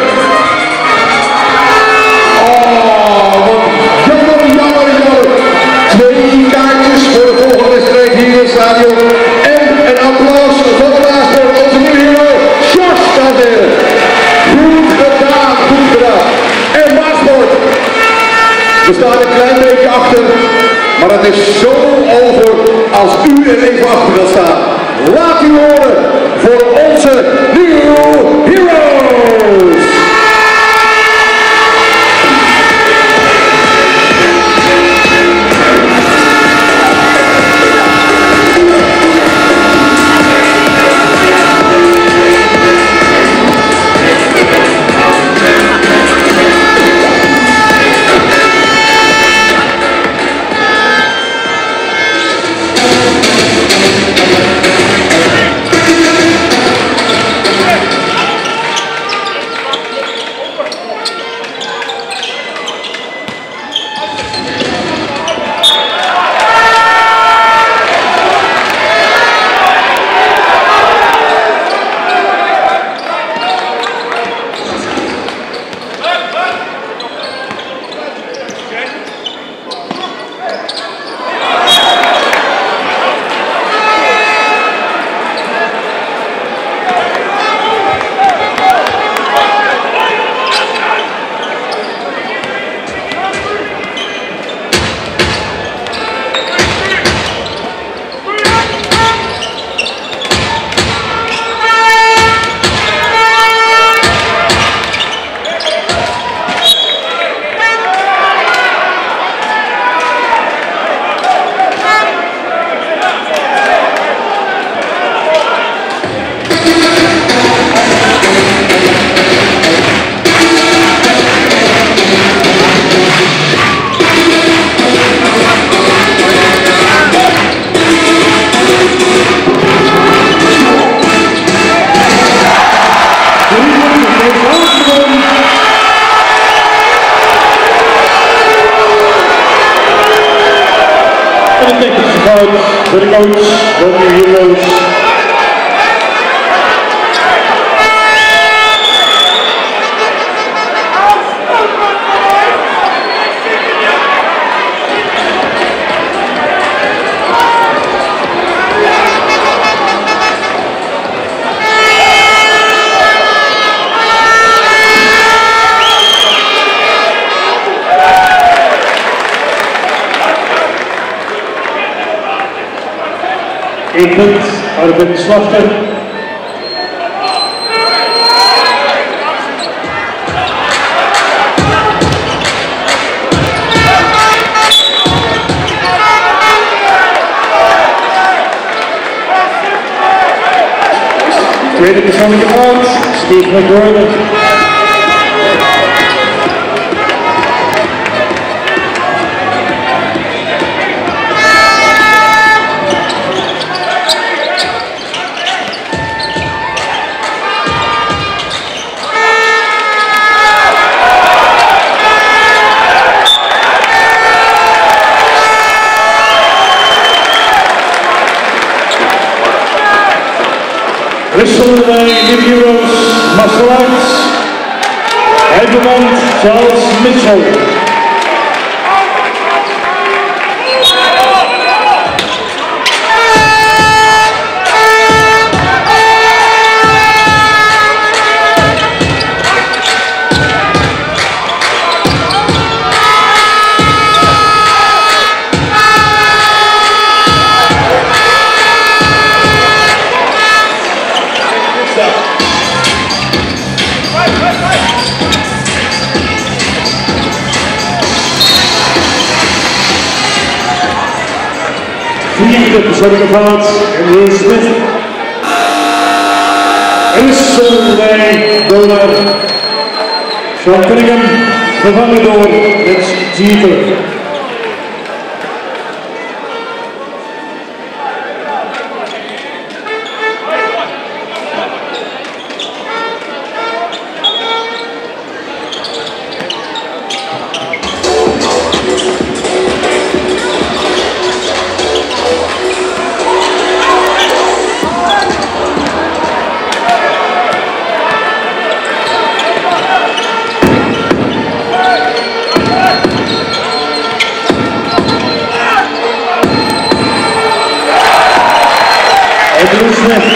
Oh, wat jammer, jammer, jammer. Twee kaartjes voor de volgende wedstrijd hier in het stadion. En een applaus voor de baas voor onze nieuwe hero, Jos, dames en heren. Goed gedaan, goed gedaan. En baaspoort. We staan een klein beetje achter, maar het is zo over als u er even achter wil staan. Laat u horen voor onze nieuwe heroes.
Voor de coach van de Heroes. Eén punt, Arben Slachter. Tweede persoonlijke fout, Steve McGordon. Wisselende Euro's Martial Arts. Heavyweight Charles Mitchell. Vierde persoonlijke plaats, Andrew Smith. Wisselende donor, Sean Cunningham, vervangen door Rich Jeter. Andrew Smith.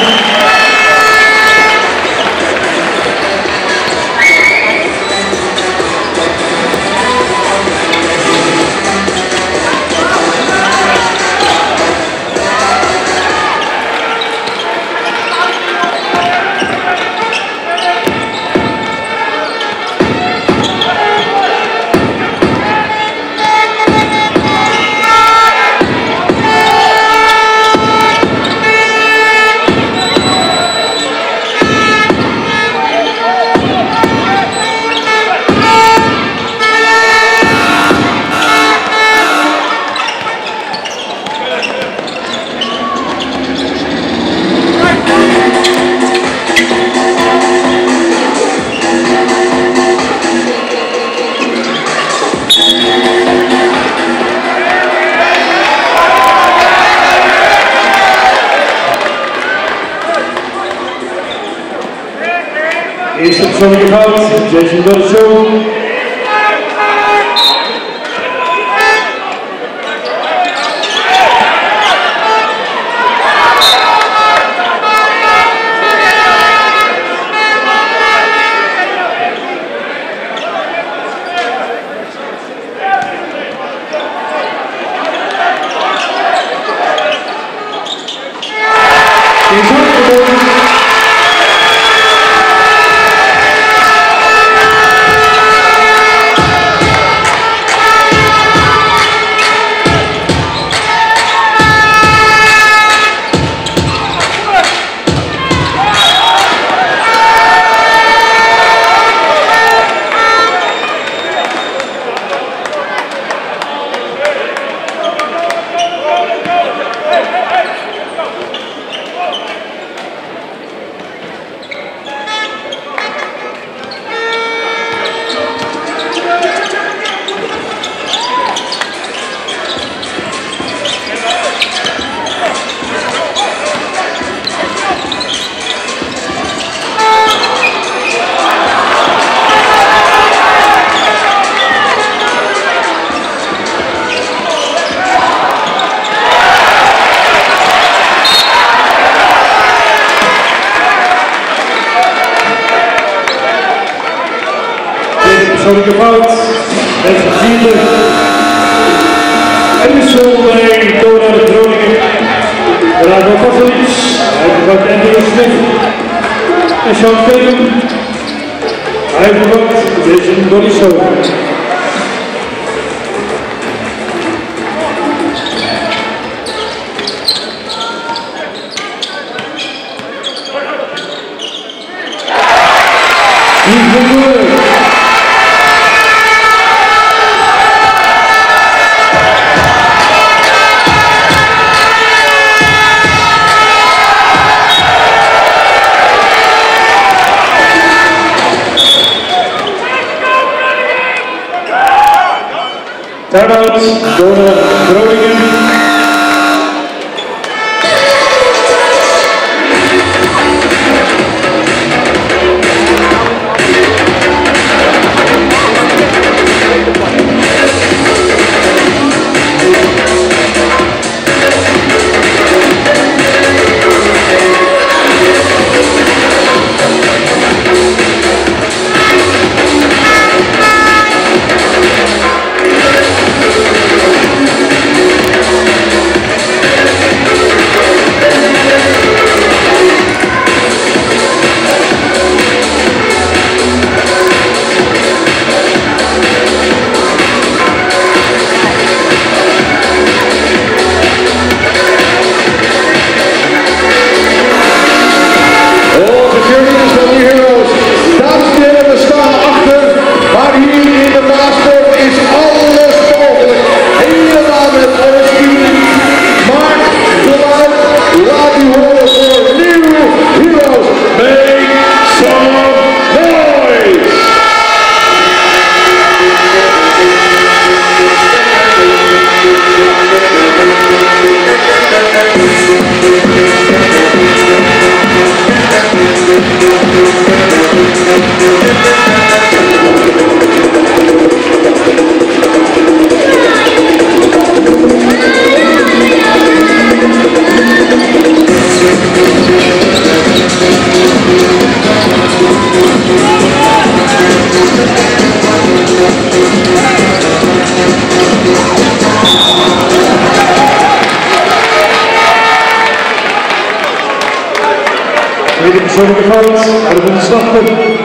Eerste persoonlijke fout, Jason Wilson. Persoonlijke fout, met Jeter. En wisselende donor Groningen. Drago Pasalic, hij vervangt Andrew Smith. En Sean Cunningham, hij vervangt Jason Borisov. Turnout, donor Groningen. Sorry de fout, uit de strafpunt.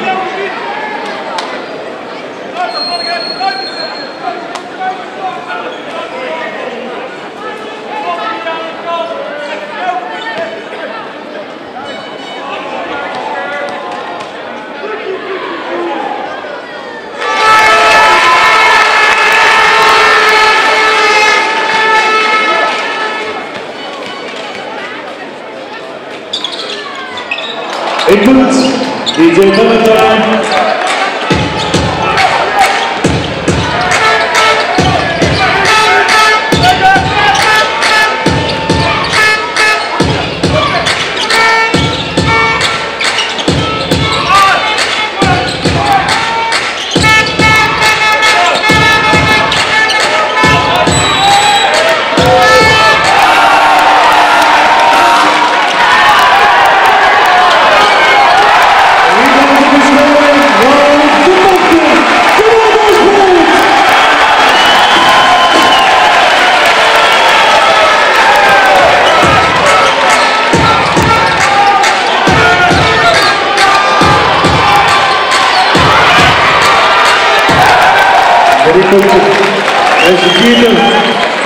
Ik moet D J Valentine. There's the Keegan.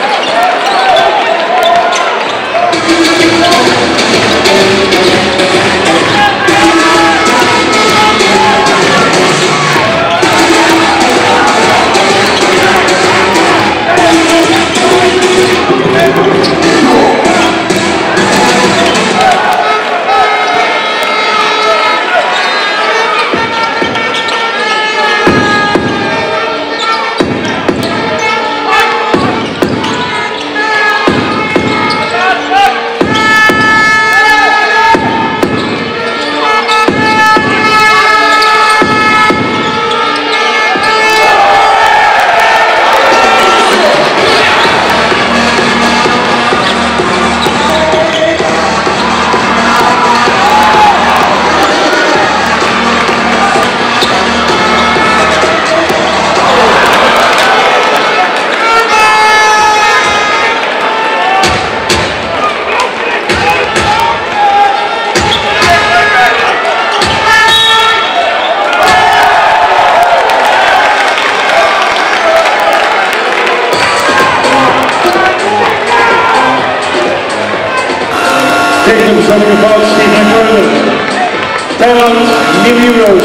Technical something about Stephen Further. Timeout, New Heroes.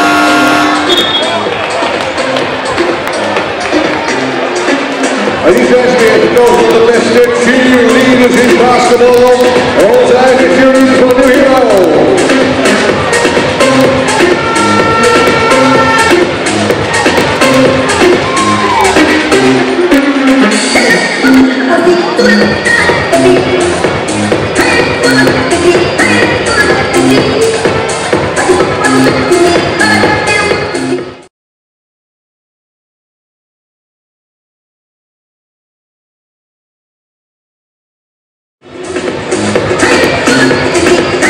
En die zijn weer gekozen voor de beste cheerleaders in basketbal. Onze eigen cheerleaders van New Heroes.
Hey,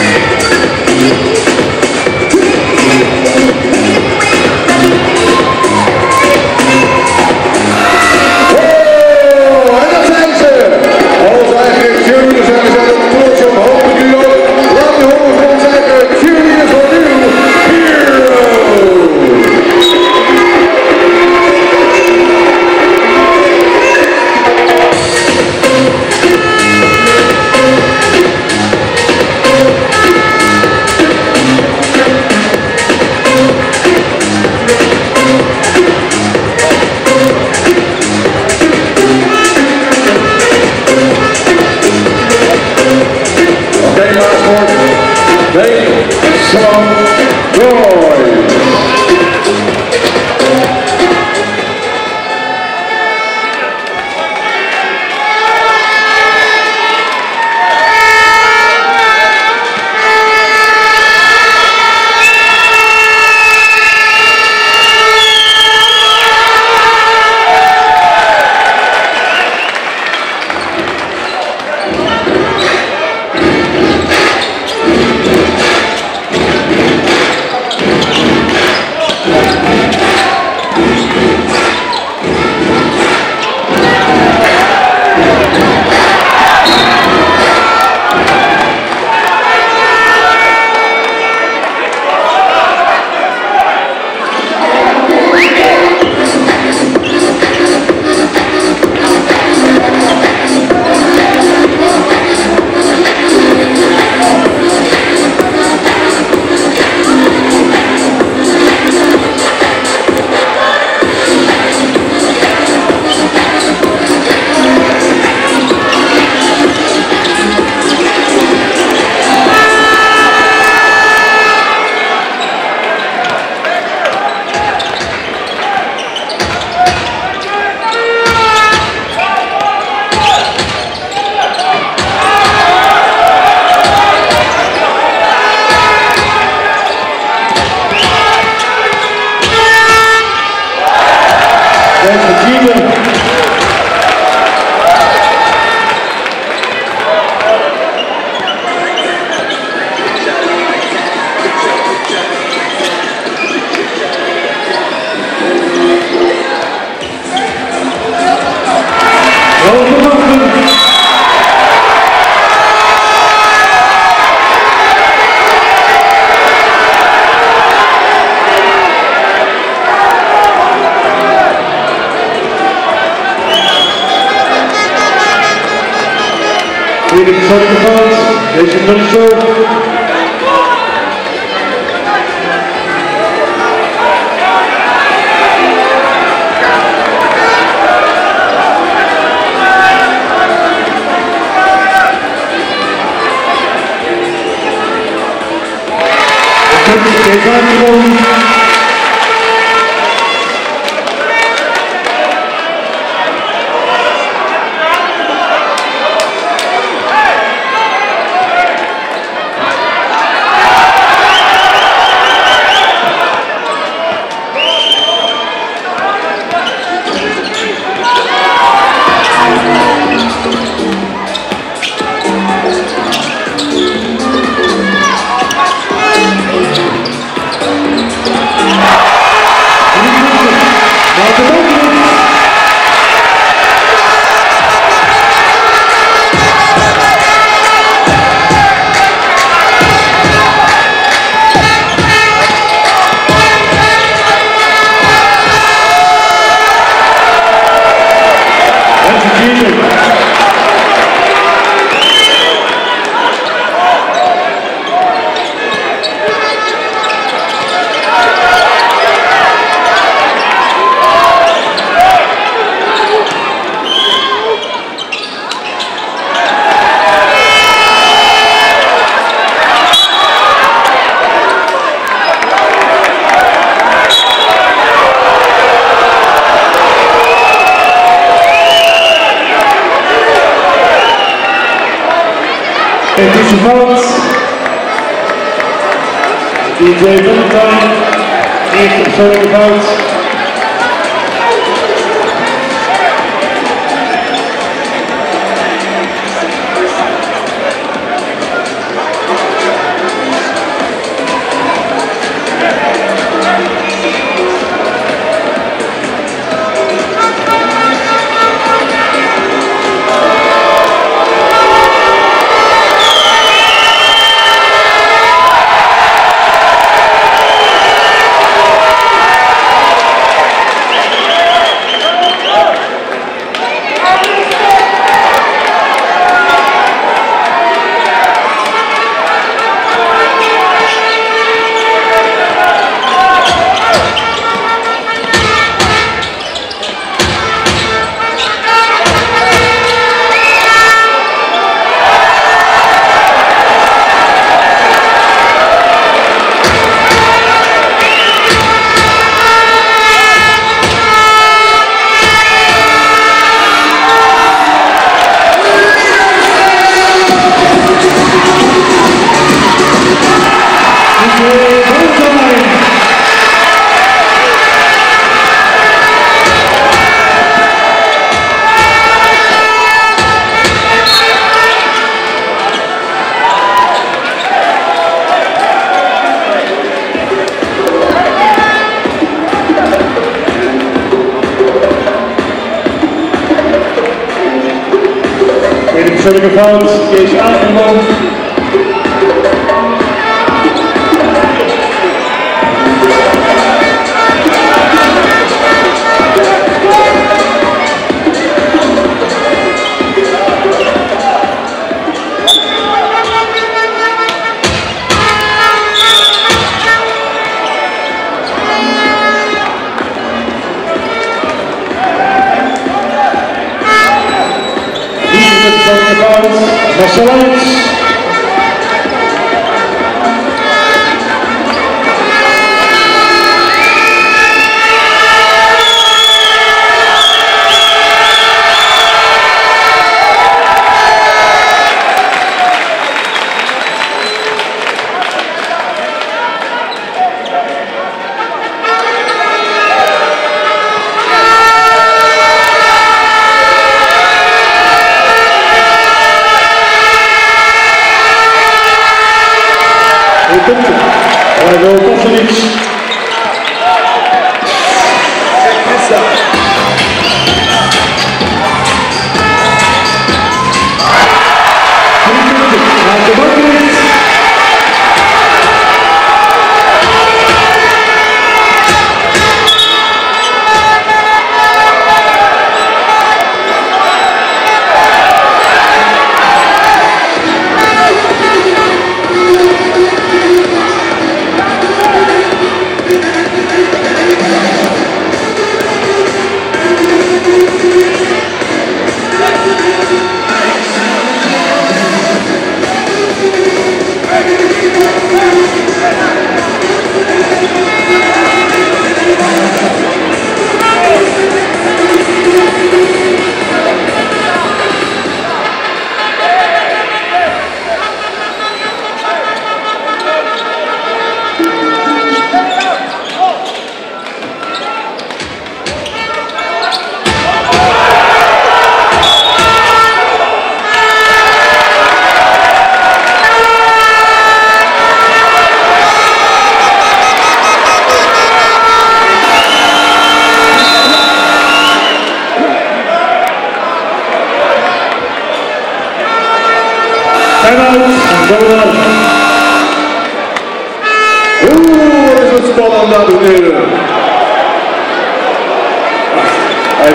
Tweede persoonlijke fout, deze van de show. Deze aangekomen. Ethische fout. D J Valentine. Eerste persoonlijke fout. Persoonlijke fout, Kees Aangeman. Marcel Lens.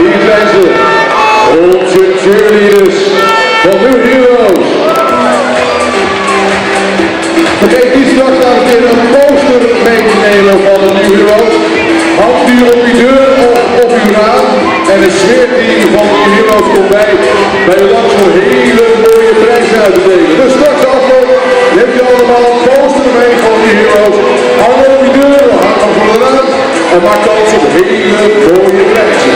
Hier zijn ze, onze cheerleaders van New Heroes. Vergeet niet straks aan een een poster mee te nemen van de New Heroes. Hangt u op uw deur of op uw raam en een sfeerteam van de New Heroes komt bij bij u langs een hele mooie prijs uit te delen. Dus straks afloop neemt u allemaal een poster mee van de New Heroes. Hang op uw deur, hang op voor de raam en maak kans op hele mooie prijzen.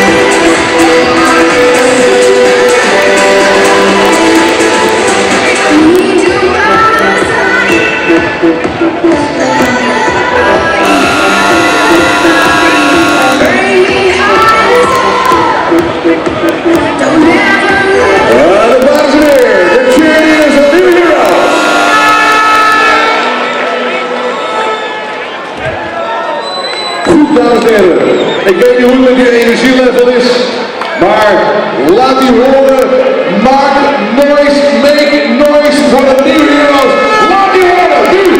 Dames en heren, ik weet niet hoe het met uw energielevel is, maar laat u horen, maak noise, make noise voor de New Heroes. Laat u horen, nu!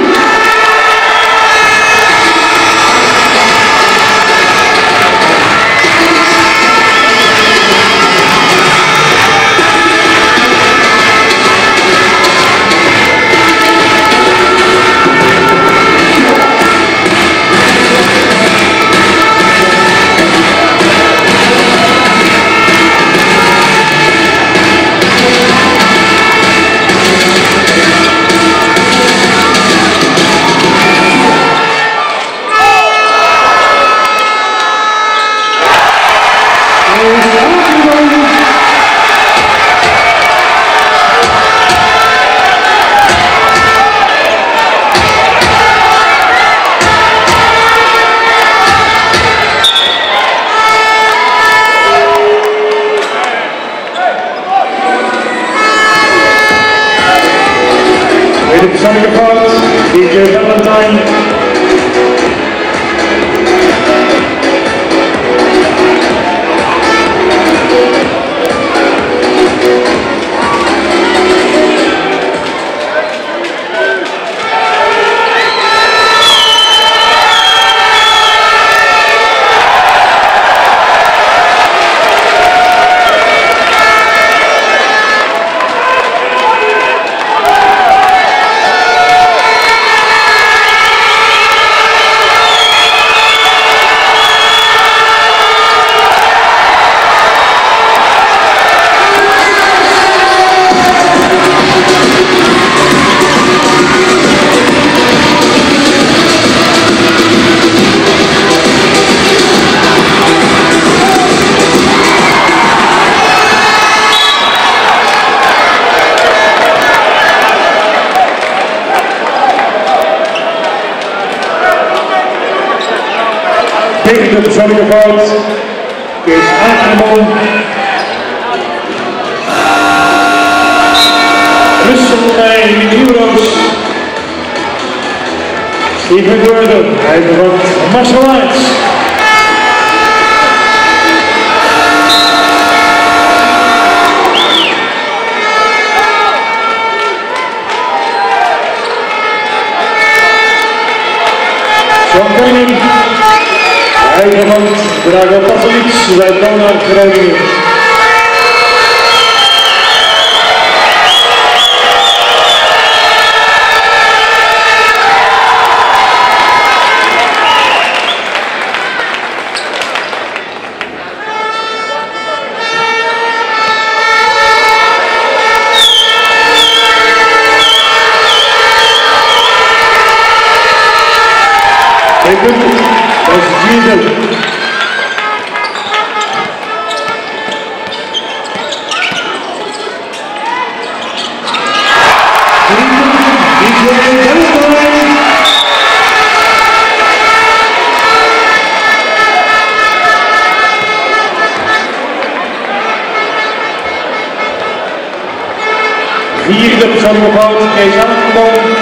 Coming apart, D J Valentine. Taking the persoonlijk apart is aangenomen. Russell bij de Heroes. Steven Gordon, hij verwacht martial arts. John Koning. Hij verwacht Drago Pasalic bij Konrad Groningen. Dat is Jesus. Vierde persoon op hout, Kees Aankomen.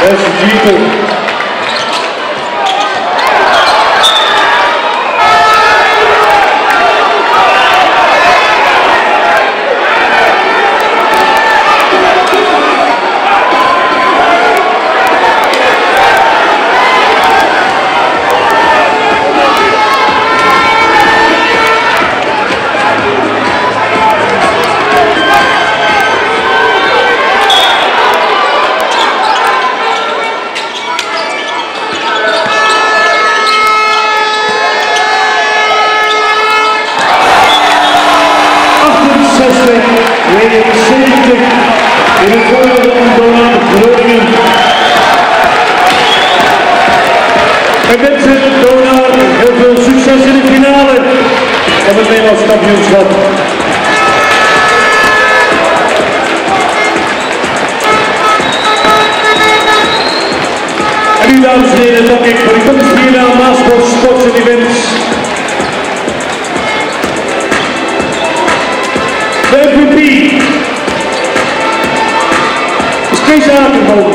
Jeter. zeventig in het voordeel van Donald Groningen. Wij wensen Donald heel veel succes in de finale van het Nederlands kampioenschap. En nu, dames en heren, dank ik voor de komst hier naar Maasport Sports en Events. De M V P is Kees Akenboom.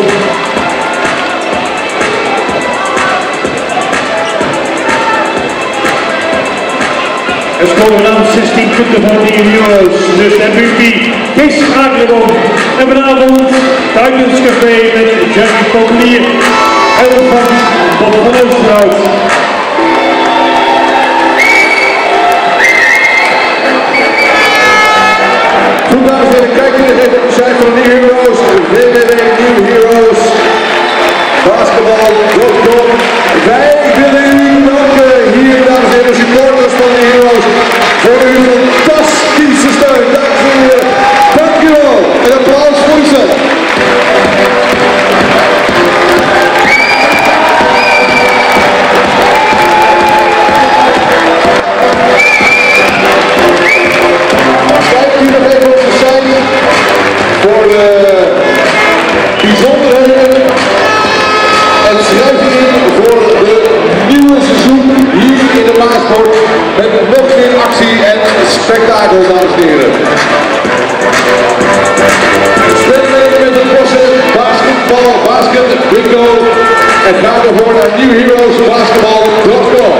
Het scoren aan zestien punten voor de euro's. Dus de M V P Kees Akenboom. En vanavond Titans Café met Jackie Populier en van Bob van Oosterhout.
Goed, dames en heren, kijk jullie even op de site van de New Heroes, w w w punt new heroes basketbal punt com. Wij willen u bedanken hier, dames en heren, supporters van de Heroes, voor uw fantastische steun. Dames en heren, dankjewel. Een applaus voor uzelf. Kijk hier nog even op de site voor de bijzonderheden en schrijf je in voor het nieuwe seizoen hier in de Maasport met nog meer actie en spektakel, dames en heren. Speel mee met het bossen, basketbal, basket, bingo en ga ervoor naar new heroes basketbal punt com.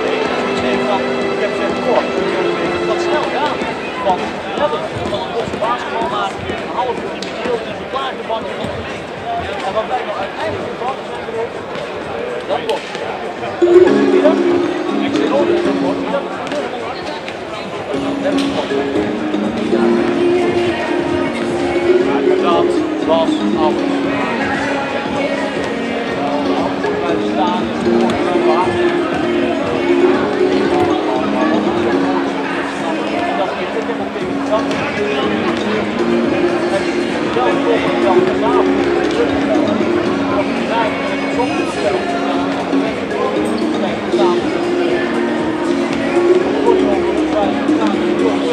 Ik heb gezegd, hoor, dat snel gedaan. Want we hadden van een losse baan. Thank you.